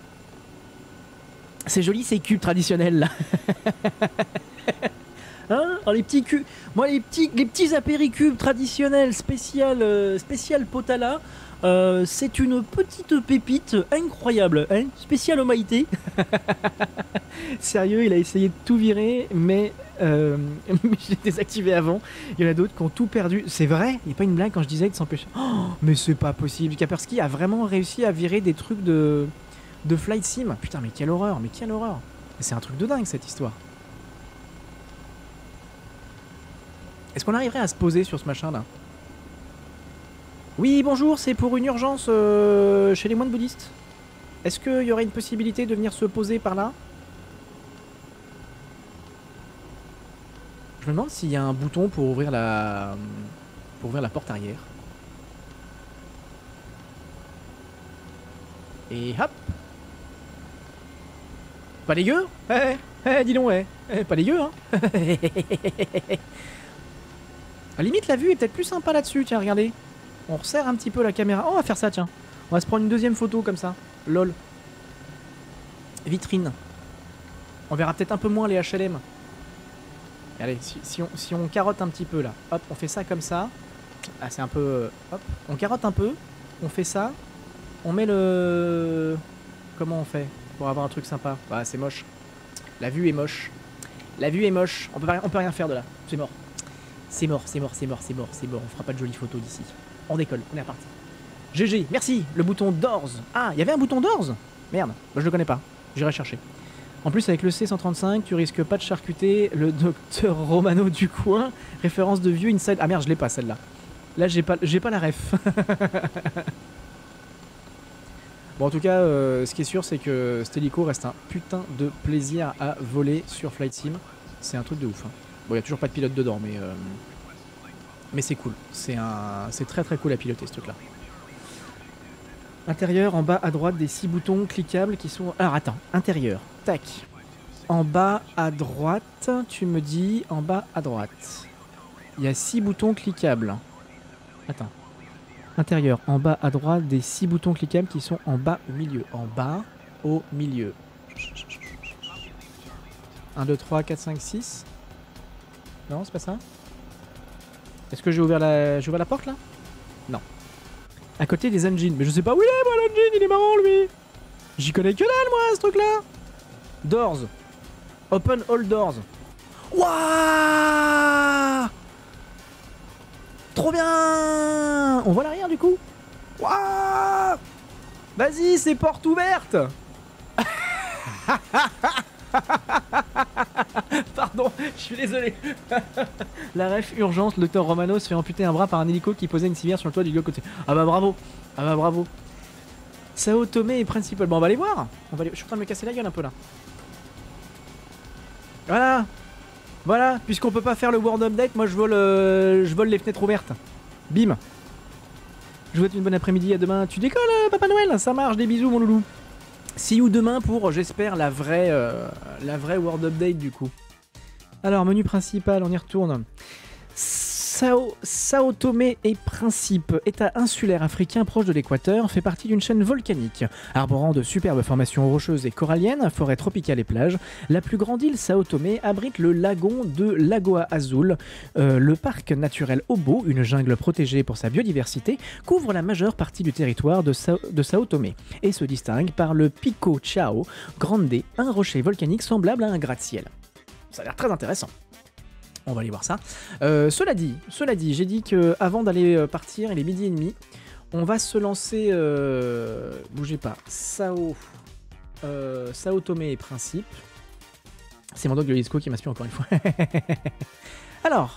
C'est joli ces cubes traditionnels là. Hein? Alors, les petits cubes. Moi les petits apéricubes traditionnels spécial Potala. C'est une petite pépite incroyable, hein, spécial au Maïté. Sérieux, il a essayé de tout virer, mais j'ai désactivé avant. Il y en a d'autres qui ont tout perdu. C'est vrai, il n'y a pas une blague quand je disais de s'empêcher. Oh, mais c'est pas possible. Kaspersky a vraiment réussi à virer des trucs de Flight Sim. Putain, mais quelle horreur, mais quelle horreur. C'est un truc de dingue cette histoire. Est-ce qu'on arriverait à se poser sur ce machin là? Oui, bonjour, c'est pour une urgence chez les moines bouddhistes. Est-ce qu'il y aurait une possibilité de venir se poser par là? Je me demande s'il y a un bouton pour ouvrir la porte arrière. Et hop. Pas dégueu? Dis donc, pas dégueu, hein. À la limite, la vue est peut-être plus sympa là-dessus, tiens, regardez. On resserre un petit peu la caméra. Oh, on va faire ça, tiens. On va se prendre une deuxième photo comme ça. Lol. Vitrine. On verra peut-être un peu moins les HLM. Allez, si on carotte un petit peu là. Hop, on fait ça comme ça. Ah, c'est un peu... hop, on carotte un peu. On fait ça. On met le... Comment on fait pour avoir un truc sympa? Bah, c'est moche. La vue est moche. La vue est moche. On peut rien faire de là. C'est mort. C'est mort, c'est mort, c'est mort, c'est mort, c'est mort. On fera pas de jolies photos d'ici. On décolle, on est reparti. GG, merci. Le bouton doors. Ah, il y avait un bouton doors? Merde, bah, je le connais pas. J'irai chercher. En plus, avec le C135, tu risques pas de charcuter le docteur Romano du coin. Référence de vieux inside. Ah merde, je l'ai pas celle-là. Là, j'ai pas la ref. Bon, en tout cas, ce qui est sûr, c'est que cet hélico reste un putain de plaisir à voler sur Flight Sim. C'est un truc de ouf. Hein. Bon, il n'y a toujours pas de pilote dedans, mais c'est cool. C'est très très cool à piloter ce truc-là. Intérieur, en bas à droite, des 6 boutons cliquables qui sont... Alors attends, intérieur, tac. En bas à droite, tu me dis en bas à droite. Il y a 6 boutons cliquables. Attends. Intérieur, en bas à droite, des 6 boutons cliquables qui sont en bas au milieu. En bas au milieu. 1, 2, 3, 4, 5, 6. Non, c'est pas ça. Est-ce que j'ai ouvert la porte là? Non. À côté des engines. Mais je sais pas où il est, moi, l'engine, il est marrant, lui. J'y connais que dalle, moi, ce truc-là. Doors. Open all doors. Waouh! Trop bien! On voit l'arrière, du coup. Waouh! Vas-y, c'est porte ouverte. Pardon, je suis désolé. La ref urgence, le docteur Romano se fait amputer un bras par un hélico qui posait une civière sur le toit du côté. Ah bah bravo. Ah bah bravo. Sao Tomé est principal. Bon, on va aller voir. Je suis en train de me casser la gueule un peu là. Voilà. Voilà, puisqu'on peut pas faire le World Update, moi je vole les fenêtres ouvertes. Bim. Je vous souhaite une bonne après-midi, à demain. Tu décolles, Papa Noël? Ça marche, des bisous mon loulou. See you demain pour, j'espère, la vraie World Update du coup. Alors, menu principal, on y retourne. Sao Tomé et Principe, État insulaire africain proche de l'équateur, fait partie d'une chaîne volcanique. Arborant de superbes formations rocheuses et coralliennes, forêts tropicales et plages, la plus grande île Sao Tomé abrite le lagon de Lagoa Azul. Le parc naturel Obo, une jungle protégée pour sa biodiversité, couvre la majeure partie du territoire de Sao Tomé et se distingue par le Pico Chao Grande, un rocher volcanique semblable à un gratte-ciel. Ça a l'air très intéressant. On va aller voir ça. Cela dit, j'ai dit qu'avant d'aller partir, il est 12h30, on va se lancer... bougez pas. Sao Tomé et Principe. C'est mon dog de Lisco qui m'inspire encore une fois. Alors,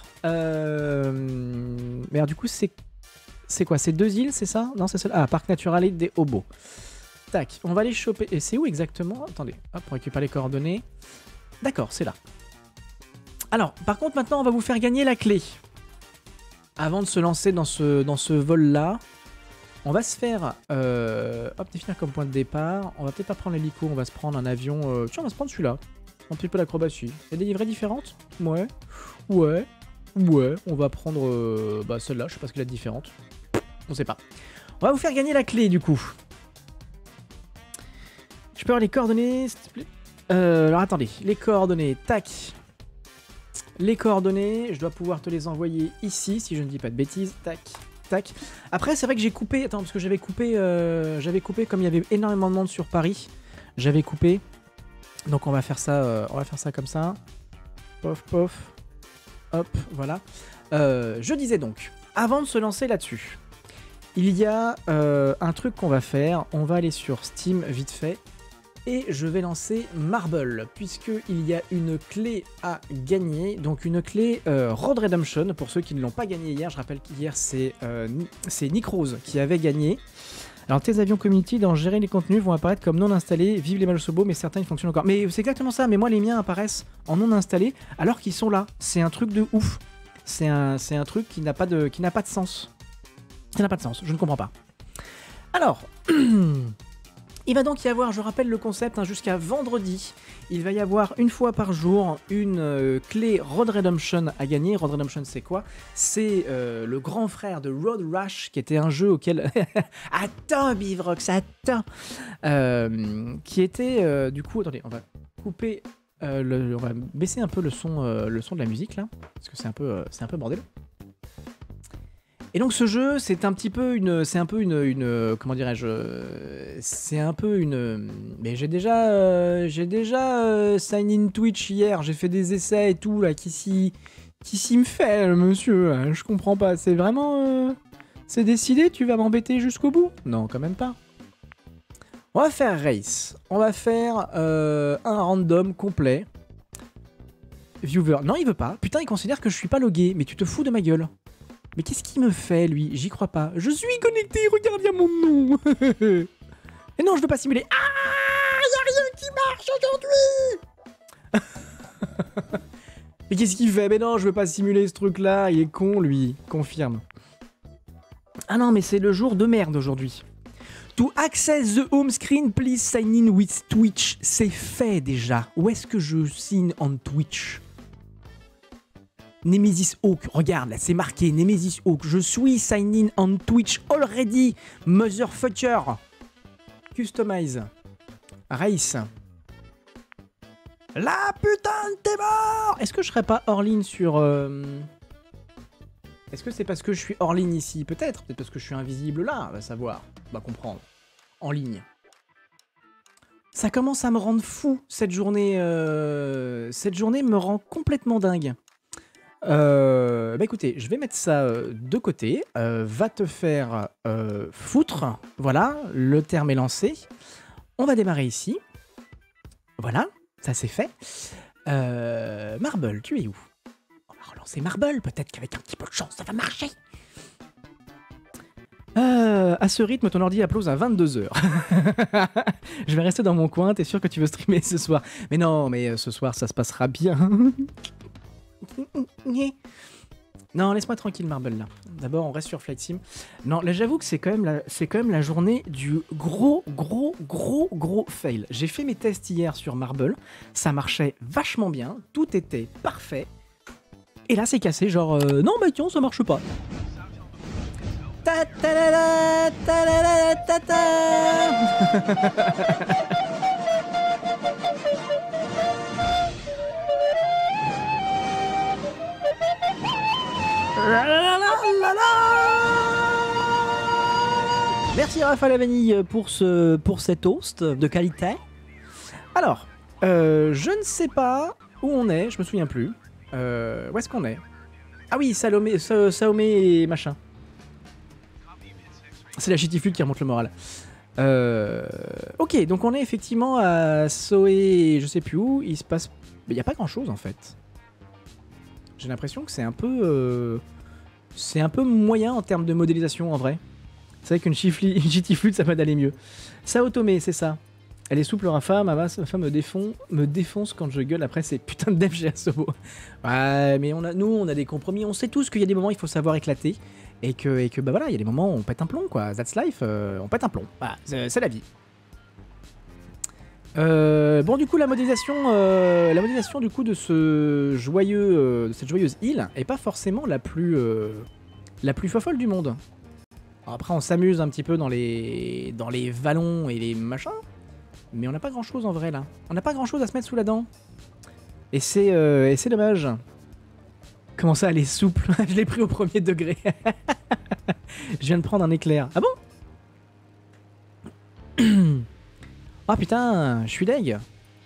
mais alors du coup, c'est quoi? C'est 2 îles, c'est ça? Non, c'est seul. Ah, Parc Naturel des Obo. Tac, on va aller choper... Et c'est où exactement? Attendez, hop, on récupère les coordonnées. D'accord, c'est là. Alors, par contre, maintenant, on va vous faire gagner la clé. Avant de se lancer dans ce vol-là, on va se faire... hop, définir comme point de départ. On va peut-être pas prendre l'hélico, on va se prendre un avion... Tiens, on va se prendre celui-là. Un petit peu l'acrobatie. Il y a des livrées différentes? Ouais. Ouais. On va prendre celle-là, je sais pas ce qu'elle est différente. On sait pas. On va vous faire gagner la clé, du coup. Je peux avoir les coordonnées, s'il te plaît? Alors, attendez. Les coordonnées, tac. Les coordonnées, je dois pouvoir te les envoyer ici, si je ne dis pas de bêtises. Tac, tac. Après, c'est vrai que j'ai coupé... Attends, parce que j'avais coupé, comme il y avait énormément de monde sur Paris. J'avais coupé. Donc on va faire ça comme ça. Pof, pof. Hop, voilà. Je disais donc, avant de se lancer là-dessus, il y a un truc qu'on va faire. On va aller sur Steam vite fait. Et je vais lancer Marble, puisqu'il y a une clé à gagner. Donc une clé Road Redemption, pour ceux qui ne l'ont pas gagné hier. Je rappelle qu'hier, c'est Nick Rose qui avait gagné. Alors tes avions community dans gérer les contenus vont apparaître comme non installés. Vive les Malsobo, mais certains ils fonctionnent encore. Mais c'est exactement ça, mais moi les miens apparaissent en non installés alors qu'ils sont là. C'est un truc de ouf. C'est un truc qui n'a pas de sens. Ça n'a pas de sens, je ne comprends pas. Alors... Il va donc y avoir, je rappelle le concept, jusqu'à vendredi, il va y avoir une fois par jour une clé Road Redemption à gagner. Road Redemption, c'est quoi? C'est le grand frère de Road Rash, qui était un jeu auquel... Attends, Bivrox, attends qui était, du coup, attendez, on va couper... on va baisser un peu le son de la musique, là, parce que c'est un peu bordel. Et donc ce jeu, c'est un petit peu comment dirais-je, c'est un peu une, mais j'ai déjà sign in Twitch hier, j'ai fait des essais et tout là, qui s'y me fait le monsieur, là, je comprends pas, c'est vraiment, c'est décidé, tu vas m'embêter jusqu'au bout? Non, quand même pas. On va faire race, on va faire un random complet. Viewer, non il veut pas, putain il considère que je suis pas logué, mais tu te fous de ma gueule. Mais qu'est-ce qu'il me fait, lui? J'y crois pas. Je suis connecté, regarde, il y a mon nom. Et non, je veux pas simuler. Ah, y a rien qui marche aujourd'hui. Mais qu'est-ce qu'il fait? Mais non, je veux pas simuler ce truc-là. Il est con, lui. Confirme. Ah non, mais c'est le jour de merde aujourd'hui. To access the home screen, please sign in with Twitch. C'est fait déjà. Où est-ce que je signe en Twitch? Nemesis Hawk, regarde là, c'est marqué Nemesis Hawk. Je suis sign in on Twitch already, motherfucker. Customize. Race. La putain de t'es mort. Est-ce que je serais pas hors ligne sur... Est-ce que c'est parce que je suis hors ligne ici? Peut-être parce que je suis invisible là, va savoir. On va comprendre. En ligne. Ça commence à me rendre fou, cette journée. Cette journée me rend complètement dingue. Bah écoutez, je vais mettre ça de côté. Va te faire foutre. Voilà, le terme est lancé. On va démarrer ici. Voilà, ça c'est fait. Marble, tu es où? On va relancer Marble, peut-être qu'avec un petit peu de chance, ça va marcher. À ce rythme, ton ordi applause à 22h. Je vais rester dans mon coin, t'es sûr que tu veux streamer ce soir? Mais non, mais ce soir, ça se passera bien. Non, laisse-moi tranquille, Marble, là. D'abord, on reste sur Flight Sim. Non, là, j'avoue que c'est quand même la journée du gros fail. J'ai fait mes tests hier sur Marble. Ça marchait vachement bien. Tout était parfait. Et là, c'est cassé, genre... non, bah tiens, ça marche pas. Ta ta la la, ta la la ta ta. Merci Raphaël la Vanille pour cet host de qualité. Alors, je ne sais pas où on est, je me souviens plus. Où est-ce qu'on est? Ah oui, Salomé et machin. C'est la chitiflute qui remonte le moral. Ok, donc on est effectivement à Soé, je sais plus où, il se passe... Il n'y a pas grand chose en fait. J'ai l'impression que c'est un peu moyen en termes de modélisation en vrai. C'est vrai qu'une chitiflute ça va d'aller mieux. Sao Tomé, c'est ça. Elle est souple Rafa, ma femme me défonce quand je gueule après ces putains de devs chez Asobo. Ouais, mais nous on a des compromis, on sait tous qu'il y a des moments où il faut savoir éclater. Et que bah voilà, il y a des moments où on pète un plomb quoi. That's life, on pète un plomb. Voilà, c'est la vie. Bon du coup la modélisation du coup de cette joyeuse île est pas forcément la plus fofolle du monde. Alors après on s'amuse un petit peu dans les vallons et les machins, mais on n'a pas grand chose en vrai là. On n'a pas grand chose à se mettre sous la dent. Et c'est dommage. Comment ça elle est souple? Je l'ai pris au premier degré. Je viens de prendre un éclair. Ah bon? Ah putain, je suis deg.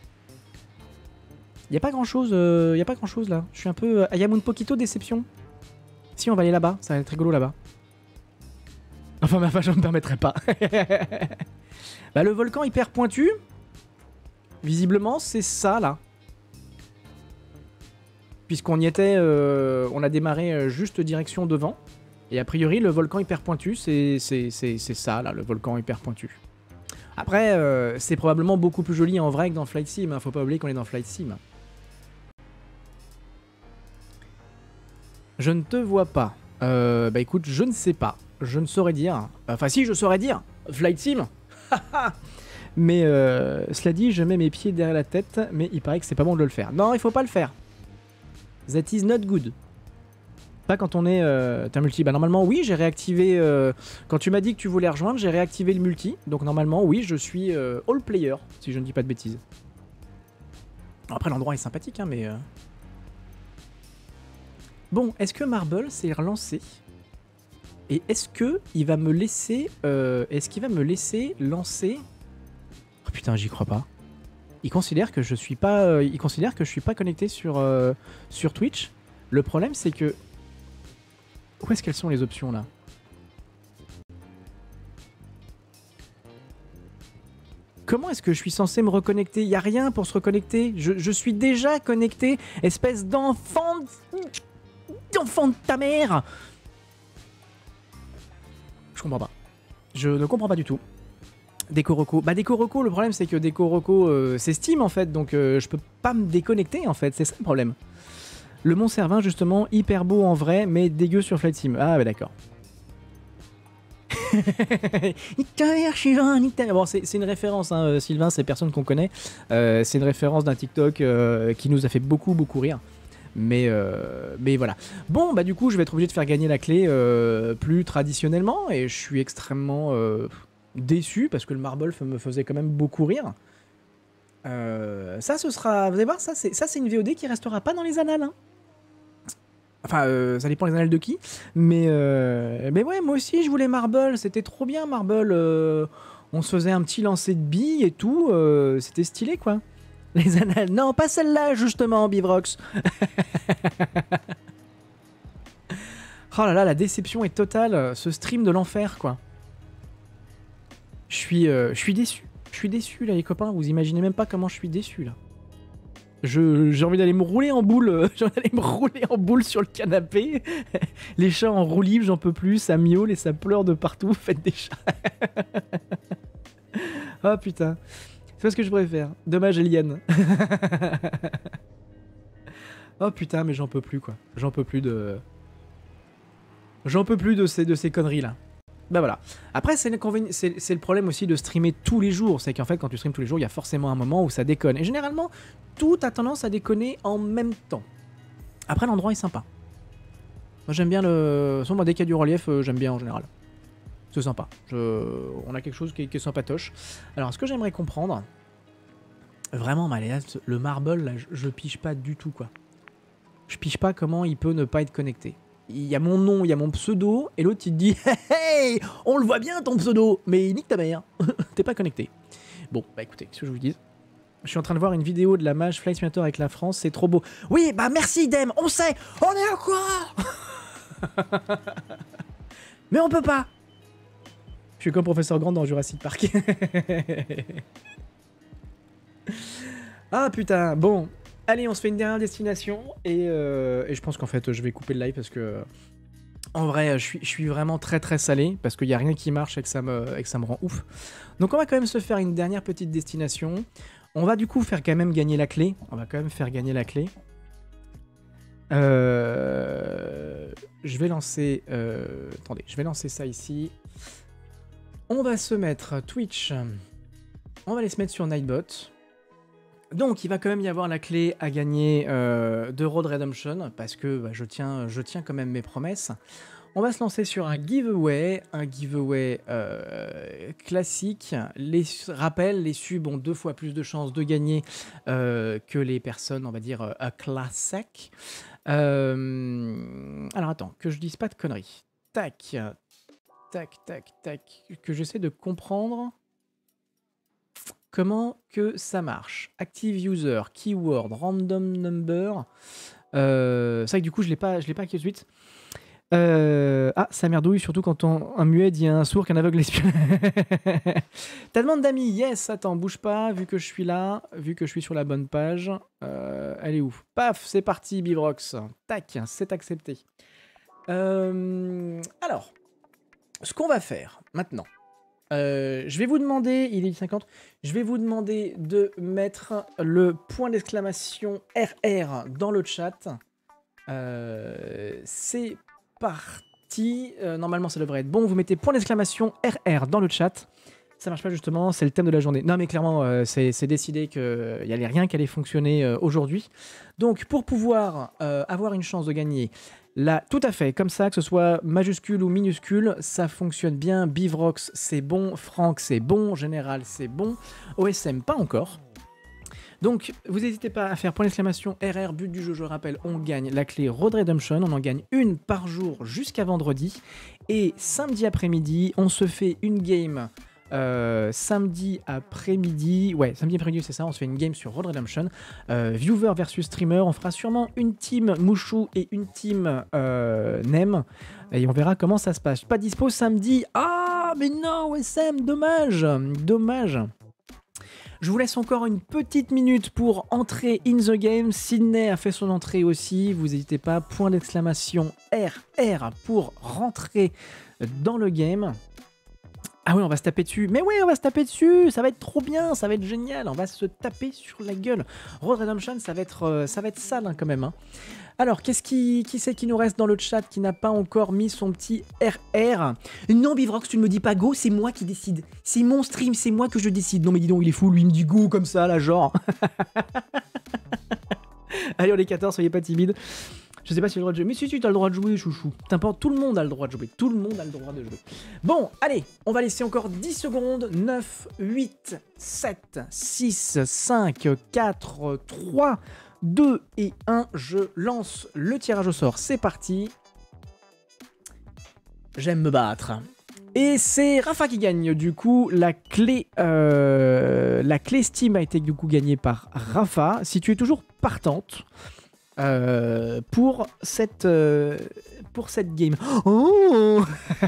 Y'a pas grand chose là. Je suis un peu... Ayamun Pokito déception. Si on va aller là-bas, ça va être rigolo là-bas. Enfin ma je me permettrai pas. Bah le volcan hyper pointu. Visiblement c'est ça là. Puisqu'on y était, on a démarré juste direction devant. Et a priori le volcan hyper pointu c'est ça là, le volcan hyper pointu. Après, c'est probablement beaucoup plus joli en vrai que dans Flight Sim, hein. Faut pas oublier qu'on est dans Flight Sim. Je ne te vois pas. Bah écoute, je ne sais pas. Je ne saurais dire. Enfin si, je saurais dire. Flight Sim. Mais cela dit, je mets mes pieds derrière la tête, mais il paraît que c'est pas bon de le faire. Non, il faut pas le faire. That is not good. Pas quand on est un multi. Bah normalement oui, j'ai réactivé quand tu m'as dit que tu voulais rejoindre, j'ai réactivé le multi. Donc normalement oui, je suis all player si je ne dis pas de bêtises. Après l'endroit est sympathique hein, mais bon, est-ce que Marble s'est relancé? Et est-ce que il va me laisser... est-ce qu'il va me laisser lancer... Oh putain, j'y crois pas. Il considère que je suis pas... il considère que je suis pas connecté sur, sur Twitch. Le problème, c'est que... Où est-ce qu'elles sont les options, là? Comment est-ce que je suis censé me reconnecter? Il n'y a rien pour se reconnecter. Je suis déjà connecté. Espèce d'enfant... D'enfant de ta mère. Je comprends pas. Je ne comprends pas du tout. Décoroco. Bah Décoroco, le problème c'est que Décoroco c'est Steam en fait, donc je peux pas me déconnecter en fait, c'est ça le problème. Le Mont Cervin justement, hyper beau en vrai, mais dégueu sur Flight Sim. Ah bah d'accord. Bon, c'est une référence, hein, Sylvain, c'est personne qu'on connaît. C'est une référence d'un TikTok qui nous a fait beaucoup rire. Mais voilà. Bon, bah du coup, je vais être obligé de faire gagner la clé plus traditionnellement. Et je suis extrêmement déçu parce que le Marble me faisait quand même beaucoup rire. Ça, ce sera... Vous allez voir, ça, c'est une VOD qui restera pas dans les annales. Hein. Enfin, ça dépend les annales de qui. Mais ouais, moi aussi, je voulais Marble. C'était trop bien, Marble. On se faisait un petit lancer de billes et tout. C'était stylé, quoi. Les annales. Non, pas celle-là, justement, Bivrox. Oh là là, la déception est totale. Ce stream de l'enfer, quoi. Je suis déçu. Je suis déçu, là, les copains. Vous imaginez même pas comment je suis déçu, là. J'ai envie d'aller me rouler en boule. J'ai envie d'aller me rouler en boule sur le canapé. Les chats en roue libre, j'en peux plus. Ça miaule et ça pleure de partout. Faites des chats. Oh putain. C'est pas ce que je préfère. Dommage, Eliane. Oh putain, mais j'en peux plus, quoi. J'en peux plus de... J'en peux plus de ces conneries-là. Bah voilà. Après, c'est le problème aussi de streamer tous les jours. C'est qu'en fait, quand tu streames tous les jours, il y a forcément un moment où ça déconne. Et généralement, tout a tendance à déconner en même temps. Après, l'endroit est sympa. Moi, j'aime bien le... Moi, dès qu'il y a du relief, j'aime bien en général. C'est sympa. On a quelque chose qui est sympatoche. Alors, ce que j'aimerais comprendre... Vraiment, Maléas, le Marble, là, je pige pas du tout, quoi. Je pige pas comment il peut ne pas être connecté. Il y a mon nom, il y a mon pseudo, et l'autre il te dit hey, on le voit bien ton pseudo, mais nique ta mère, t'es pas connecté. Bon, bah écoutez, qu'est-ce que je vous dis? Je suis en train de voir une vidéo de la mage Flight Simulator avec la France, c'est trop beau. Oui, bah merci Dem, on sait, on est à quoi? Mais on peut pas. Je suis comme Professeur Grant dans Jurassic Park. Ah putain, bon. Allez, on se fait une dernière destination et je pense qu'en fait je vais couper le live parce que en vrai je suis vraiment très salé parce qu'il n'y a rien qui marche et que ça me rend ouf. Donc on va quand même se faire une dernière petite destination. On va du coup faire quand même gagner la clé. On va quand même faire gagner la clé. Je vais lancer... attendez, je vais lancer ça ici. On va se mettre Twitch. On va aller se mettre sur Nightbot. Donc, il va quand même y avoir la clé à gagner de Road Redemption, parce que bah, je tiens quand même mes promesses. On va se lancer sur un giveaway classique. Les rappels, les subs ont 2 fois plus de chances de gagner que les personnes, on va dire, classiques. Alors, attends, que je dise pas de conneries. Tac, que j'essaie de comprendre... Comment que ça marche? Active user, keyword, random number. C'est vrai que du coup, je l'ai pas tout de suite. Ah, ça merdouille, surtout quand un muet dit à un sourd qu'un aveugle espionne. Ta demande d'amis, yes, attends, bouge pas, vu que je suis là, vu que je suis sur la bonne page. Elle est où? Paf, c'est parti, Bivrox. Tac, c'est accepté. Alors, ce qu'on va faire maintenant. Je vais vous demander, il est 50, je vais vous demander de mettre le point d'exclamation RR dans le chat. C'est parti. Normalement, ça devrait être bon. Vous mettez point d'exclamation RR dans le chat. Ça marche pas justement, c'est le thème de la journée. Non mais clairement, c'est décidé qu'il n'y allait rien qui allait fonctionner aujourd'hui. Donc pour pouvoir avoir une chance de gagner... Là, tout à fait, comme ça, que ce soit majuscule ou minuscule, ça fonctionne bien. Bivrox, c'est bon. Franck, c'est bon. Général, c'est bon. OSM, pas encore. Donc, vous n'hésitez pas à faire point d'exclamation RR, but du jeu, je rappelle, on gagne la clé Road Redemption, on en gagne une par jour jusqu'à vendredi, et samedi après-midi, on se fait une game, samedi après-midi, c'est ça, on se fait une game sur Road Redemption, viewer versus streamer, on fera sûrement une team Mouchou et une team Nem, et on verra comment ça se passe. Pas dispo samedi, ah mais non OSM, dommage. Je vous laisse encore une petite minute pour entrer in the game. Sydney a fait son entrée aussi. Vous n'hésitez pas. Point d'exclamation RR pour rentrer dans le game. Ah oui, on va se taper dessus. Mais oui, on va se taper dessus. Ça va être trop bien. Ça va être génial. On va se taper sur la gueule. Road Redemption, ça va être sale hein, quand même. Hein. Alors, qui c'est qui nous reste dans le chat qui n'a pas encore mis son petit RR? Non, Bivrox, tu ne me dis pas go, c'est moi qui décide. C'est mon stream, c'est moi que je décide. Non, mais dis donc, il est fou, lui, il me dit go comme ça, là, genre. Allez, on est 14, soyez pas timide. Je sais pas si j'ai le droit de jouer. Mais si, tu as le droit de jouer, chouchou. Tout le monde a le droit de jouer. Tout le monde a le droit de jouer. Bon, allez, on va laisser encore 10 secondes. 9, 8, 7, 6, 5, 4, 3... 2 et 1, je lance le tirage au sort, c'est parti. J'aime me battre. Et c'est Rafa qui gagne, du coup, la clé Steam a été du coup gagnée par Rafa. Si tu es toujours partante pour cette game. Oh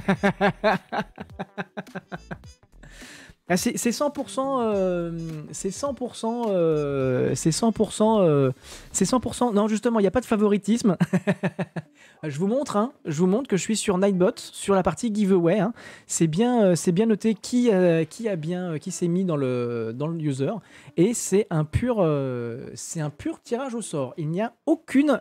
Ah, c'est 100%, c'est 100%, non justement il n'y a pas de favoritisme. Je vous montre que je suis sur Nightbot, sur la partie giveaway, hein. C'est bien noté qui s'est mis dans le user, et c'est un pur tirage au sort, il n'y a aucune...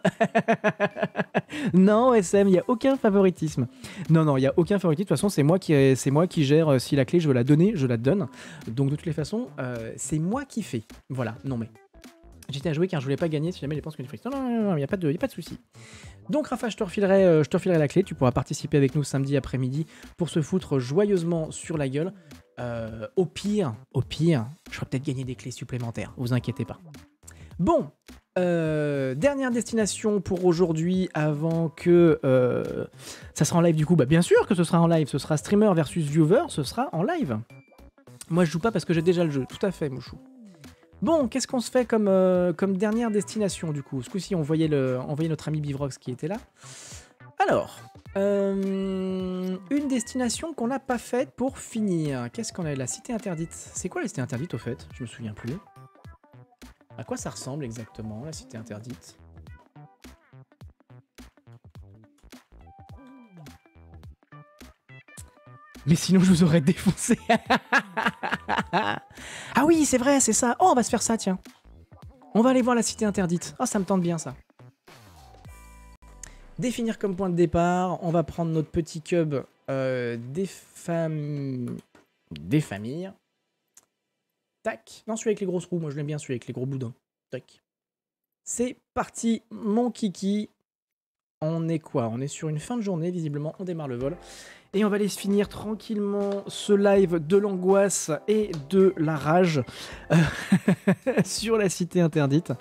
Non SM, il n'y a aucun favoritisme. Non, il n'y a aucun favoritisme, de toute façon c'est moi qui gère, si la clé je veux la donner, je la donne. Donc de toutes les façons, c'est moi qui fais. Voilà, non mais... J'étais à jouer car je voulais pas gagner si jamais je pense que tu fais. Non, il n'y a pas de souci. Donc Rafa, je te refilerai la clé, tu pourras participer avec nous samedi après-midi pour se foutre joyeusement sur la gueule. Au pire, je ferai peut-être gagner des clés supplémentaires, vous inquiétez pas. Bon, dernière destination pour aujourd'hui avant que ça sera en live du coup. Bah bien sûr que ce sera en live, ce sera streamer versus viewer, ce sera en live. Moi je joue pas parce que j'ai déjà le jeu, tout à fait Mouchou. Bon, qu'est-ce qu'on se fait comme dernière destination du coup? Ce coup-ci on voyait notre ami Bivrox qui était là. Alors, une destination qu'on n'a pas faite pour finir. Qu'est-ce qu'on a? La cité interdite. C'est quoi la cité interdite au fait? Je me souviens plus. À quoi ça ressemble exactement, la cité interdite? Mais sinon, je vous aurais défoncé. Ah oui, c'est vrai, c'est ça. Oh, on va se faire ça, tiens. On va aller voir la cité interdite. Ah, ça me tente bien, ça. Définir comme point de départ. On va prendre notre petit cube défamir. Tac. Non, celui avec les grosses roues. Moi, je l'aime bien, celui avec les gros boudins. Tac. C'est parti, mon kiki. On est quoi? On est sur une fin de journée, visiblement. On démarre le vol. Et on va aller finir tranquillement ce live de l'angoisse et de la rage sur la cité interdite.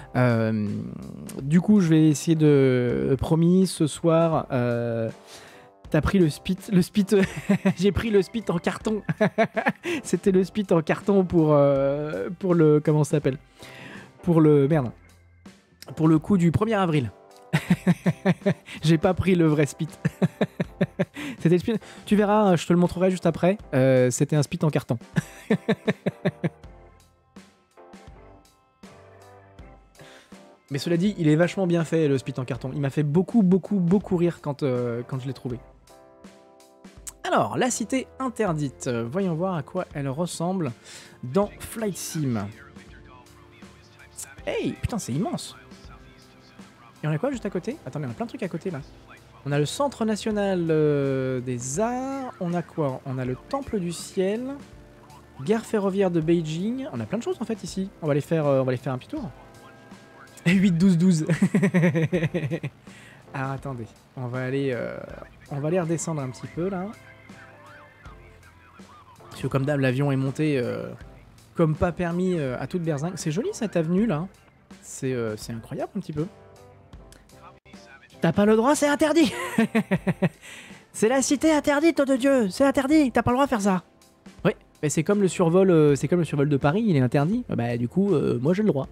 Du coup, je vais essayer de... Promis, ce soir... T'as pris le spit j'ai pris le spit en carton. C'était le spit en carton pour le... Comment ça s'appelle? Pour le... Merde. Pour le coup du 1er avril. J'ai pas pris le vrai spit. C'était le spit. Tu verras, je te le montrerai juste après. C'était un spit en carton. Mais cela dit, il est vachement bien fait le spit en carton. Il m'a fait beaucoup rire quand je l'ai trouvé. Alors, la cité interdite. Voyons voir à quoi elle ressemble dans Flight Sim. Hey, putain, c'est immense. Et on a quoi juste à côté? Attendez, on a plein de trucs à côté là. On a le Centre National des Arts. On a quoi? On a le Temple du Ciel. Gare ferroviaire de Beijing. On a plein de choses en fait ici. On va aller faire un petit tour. 8-12-12. Alors attendez. On va aller redescendre un petit peu là. Parce que comme d'hab, l'avion est monté comme pas permis à toute berzingue. C'est joli cette avenue là. C'est incroyable un petit peu. T'as pas le droit, c'est interdit. C'est la cité interdite, de Dieu. C'est interdit. T'as pas le droit de faire ça. Oui, mais c'est comme le survol, de Paris, il est interdit. Bah du coup, moi j'ai le droit.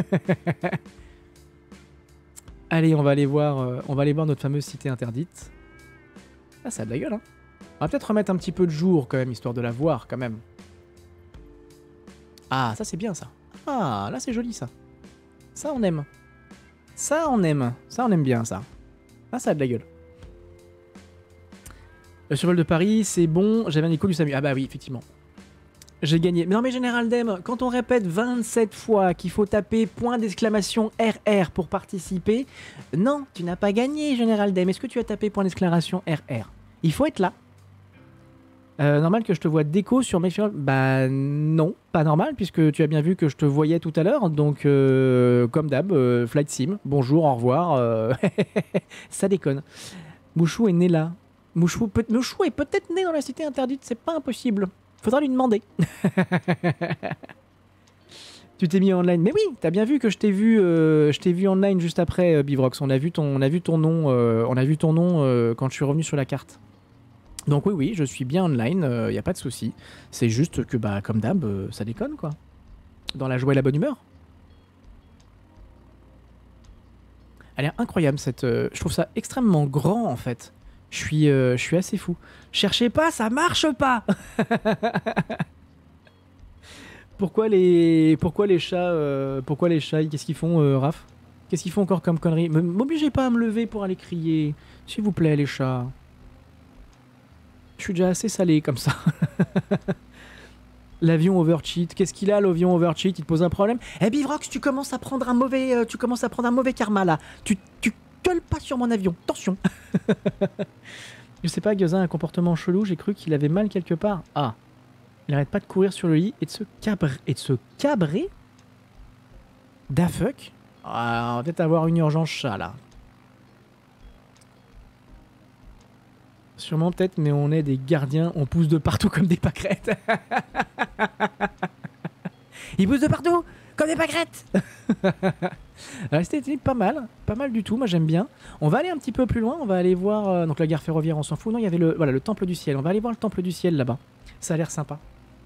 Allez, on va aller voir notre fameuse cité interdite. Ah, ça a de la gueule, hein. On va peut-être remettre un petit peu de jour quand même, histoire de la voir quand même. Ah, ça c'est bien ça. Ah, là c'est joli ça. Ça on aime. Ça on aime. Ça on aime bien ça. Ah, ça a de la gueule. Le survol de Paris, c'est bon. J'avais un écho du SAMU. Ah bah oui, effectivement. J'ai gagné. Mais non mais Général Dem, quand on répète 27 fois qu'il faut taper point d'exclamation RR pour participer, non, tu n'as pas gagné Général Dem. Est-ce que tu as tapé point d'exclamation RR? Il faut être là. Normal que je te vois déco sur mes... Bah non, pas normal, puisque tu as bien vu que je te voyais tout à l'heure. Donc, comme d'hab, Flight Sim, bonjour, au revoir. Ça déconne. Mouchou est né là. Mouchou est peut-être né dans la cité interdite, c'est pas impossible. Faudra lui demander. Tu t'es mis online. Mais oui, t'as bien vu que je t'ai vu online juste après, Bivrox. On a vu ton nom quand je suis revenu sur la carte. Donc oui, je suis bien online, y a pas de souci. C'est juste que, bah, comme d'hab, ça déconne, quoi. Dans la joie et la bonne humeur. Elle est incroyable, cette... je trouve ça extrêmement grand, en fait. Je suis assez fou. Cherchez pas, ça marche pas. Pourquoi les chats, qu'est-ce qu'ils font, Raph? Qu'est-ce qu'ils font encore comme conneries? M'obligez pas à me lever pour aller crier. S'il vous plaît, les chats. Je suis déjà assez salé comme ça. L'avion overcheat. Qu'est-ce qu'il a, l'avion overcheat? Il te pose un problème? Eh, Bivrox, tu commences à prendre un mauvais karma, là. Tu gueules pas sur mon avion. Attention. Je sais pas, Gueuzin a un comportement chelou. J'ai cru qu'il avait mal quelque part. Ah. Il arrête pas de courir sur le lit et de se cabrer. Da fuck. Ah, on va peut-être avoir une urgence chat, là. Sûrement peut-être, mais on est des gardiens, on pousse de partout comme des pâquerettes. Ils poussent de partout comme des pâquerettes. C'était pas mal du tout, moi j'aime bien. On va aller un petit peu plus loin, on va aller voir... donc la gare ferroviaire, on s'en fout. Non, il y avait le temple du ciel, on va aller voir le temple du ciel là-bas. Ça a l'air sympa.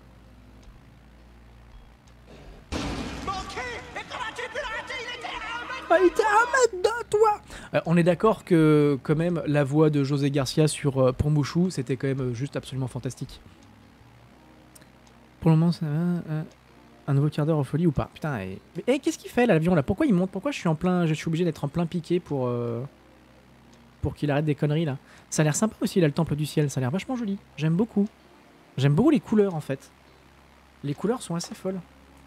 Ah, il était à 1 mètre de toi. On est d'accord que quand même la voix de José Garcia pour Mouchou, c'était quand même juste absolument fantastique. Pour le moment, ça va, un nouveau quart d'heure en folie ou pas? Putain, qu'est-ce qu'il fait là, l'avion là? Pourquoi il monte? Pourquoi je suis obligé d'être en plein piqué pour qu'il arrête des conneries là? Ça a l'air sympa aussi là, le temple du ciel, ça a l'air vachement joli. J'aime beaucoup. J'aime beaucoup les couleurs en fait. Les couleurs sont assez folles.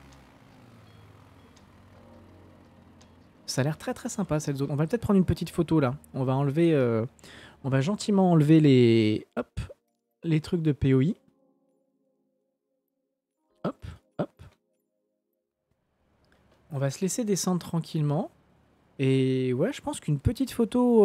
Ça a l'air très très sympa cette zone. On va peut-être prendre une petite photo là. On va enlever, on va gentiment enlever les trucs de POI. Hop, hop. On va se laisser descendre tranquillement. Et ouais, je pense qu'une petite photo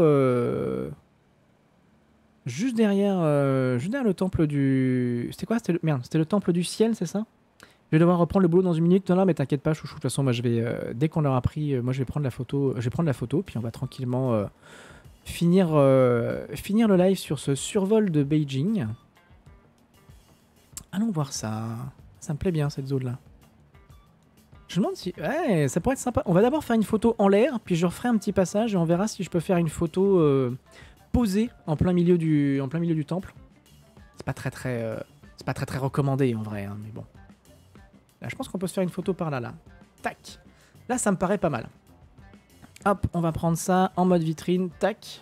juste derrière le temple du... C'était quoi? Merde, c'était le temple du ciel, c'est ça? Je vais devoir reprendre le boulot dans 1 minute. Non, mais t'inquiète pas, chouchou. De toute façon, moi, je vais, dès qu'on l'aura pris, moi, je vais prendre la photo. Puis on va tranquillement finir le live sur ce survol de Beijing. Allons voir ça. Ça me plaît bien, cette zone-là. Je me demande si... Ouais, ça pourrait être sympa. On va d'abord faire une photo en l'air, puis je referai un petit passage et on verra si je peux faire une photo posée en plein milieu du temple. C'est pas très recommandé, en vrai, hein, mais bon. Là, je pense qu'on peut se faire une photo par là. Tac. Là, ça me paraît pas mal. Hop, on va prendre ça en mode vitrine. Tac.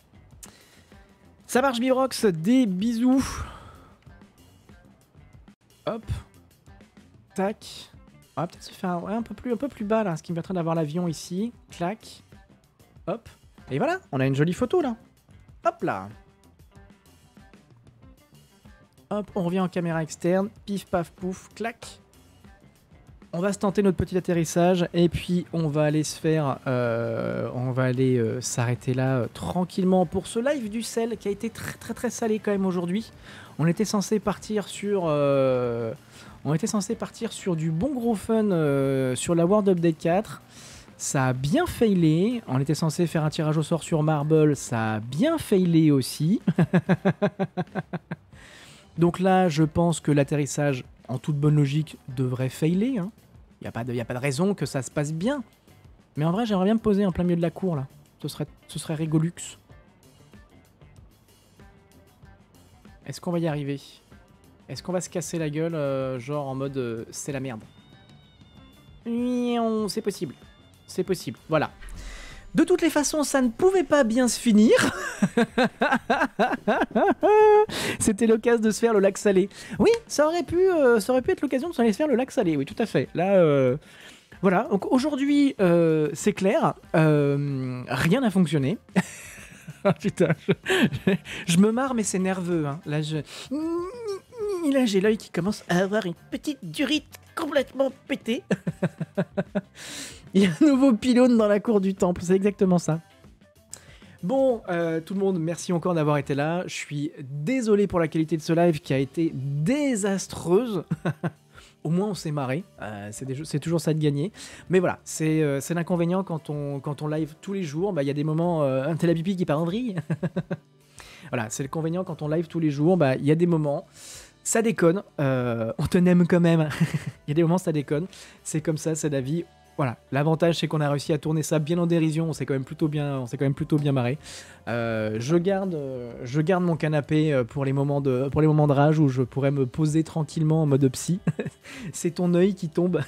Ça marche, Bivrox. Des bisous. Hop. Tac. On va peut-être se faire un peu plus bas, là, ce qui me permettrait d'avoir l'avion ici. Clac. Hop. Et voilà, on a une jolie photo, là. Hop là. Hop, on revient en caméra externe. Pif, paf, pouf, clac. On va se tenter notre petit atterrissage et puis on va aller s'arrêter là tranquillement pour ce live du sel qui a été très très très salé quand même aujourd'hui. On était censé partir sur On était censé partir sur du bon gros fun sur la World Update 4. Ça a bien failé. On était censé faire un tirage au sort sur Marble. Ça a bien failé aussi. Donc là, je pense que l'atterrissage, en toute bonne logique, devrait failer. Hein. Il n'y a pas de raison que ça se passe bien. Mais en vrai, j'aimerais bien me poser en plein milieu de la cour, là. Ce serait rigolux. Est-ce qu'on va y arriver? Est-ce qu'on va se casser la gueule, genre en mode c'est la merde? C'est possible. C'est possible, voilà. De toutes les façons, ça ne pouvait pas bien se finir. C'était l'occasion de se faire le lac salé. Oui, ça aurait pu être l'occasion de se faire le lac salé, oui, tout à fait. Là, voilà, donc aujourd'hui, c'est clair, rien n'a fonctionné. Ah, putain, je me marre, mais c'est nerveux. Hein. Là, j'ai l'œil qui commence à avoir une petite durite complètement pétée. Il y a un nouveau pylône dans la cour du temple, c'est exactement ça. Bon, tout le monde, merci encore d'avoir été là. Je suis désolé pour la qualité de ce live qui a été désastreuse. Au moins on s'est marré, c'est toujours ça de gagner. Mais voilà, c'est l'inconvénient quand on live tous les jours. Il y a des moments, t'as la pipi qui part en vrille. Voilà, c'est l'inconvénient quand on live tous les jours. Il y a des moments, ça déconne, on te aime quand même. Il y a des moments, ça déconne, c'est comme ça, c'est la vie. Voilà, l'avantage c'est qu'on a réussi à tourner ça bien en dérision, on s'est quand même plutôt bien marré. Je garde mon canapé pour les moments de rage où je pourrais me poser tranquillement en mode psy. C'est ton œil qui tombe.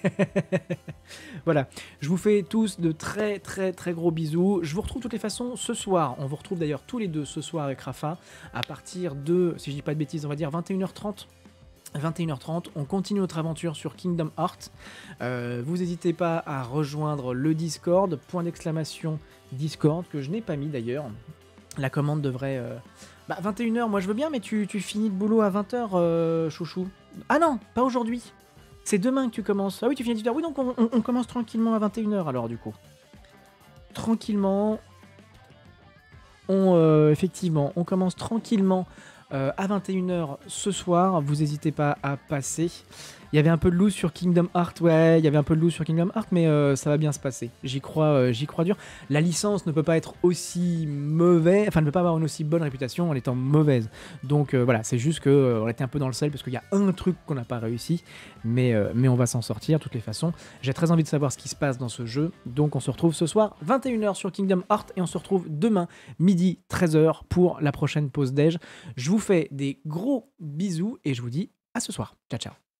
Voilà, je vous fais tous de très très très gros bisous. Je vous retrouve de toutes les façons ce soir. On vous retrouve d'ailleurs tous les deux ce soir avec Rafa à partir de, si je dis pas de bêtises, on va dire 21h30. 21h30, on continue notre aventure sur Kingdom Hearts. Vous n'hésitez pas à rejoindre le Discord, point d'exclamation Discord, que je n'ai pas mis d'ailleurs. La commande devrait... 21h, moi je veux bien, mais tu finis le boulot à 20h, chouchou. Ah non, pas aujourd'hui. C'est demain que tu commences. Ah oui, tu finis à 18h. Oui, donc on commence tranquillement à 21h alors du coup. Tranquillement. Effectivement, on commence tranquillement à 21h ce soir, vous n'hésitez pas à passer. Il y avait un peu de loose sur Kingdom Hearts, ouais, il y avait un peu de loose sur Kingdom Hearts, mais ça va bien se passer. J'y crois dur. La licence ne peut pas être aussi mauvaise, enfin ne peut pas avoir une aussi bonne réputation en étant mauvaise. Donc voilà, c'est juste que on était un peu dans le sel parce qu'il y a un truc qu'on n'a pas réussi, mais on va s'en sortir de toutes les façons. J'ai très envie de savoir ce qui se passe dans ce jeu, donc on se retrouve ce soir 21h sur Kingdom Hearts et on se retrouve demain midi 13h pour la prochaine pause déj. Je vous fais des gros bisous et je vous dis à ce soir. Ciao ciao.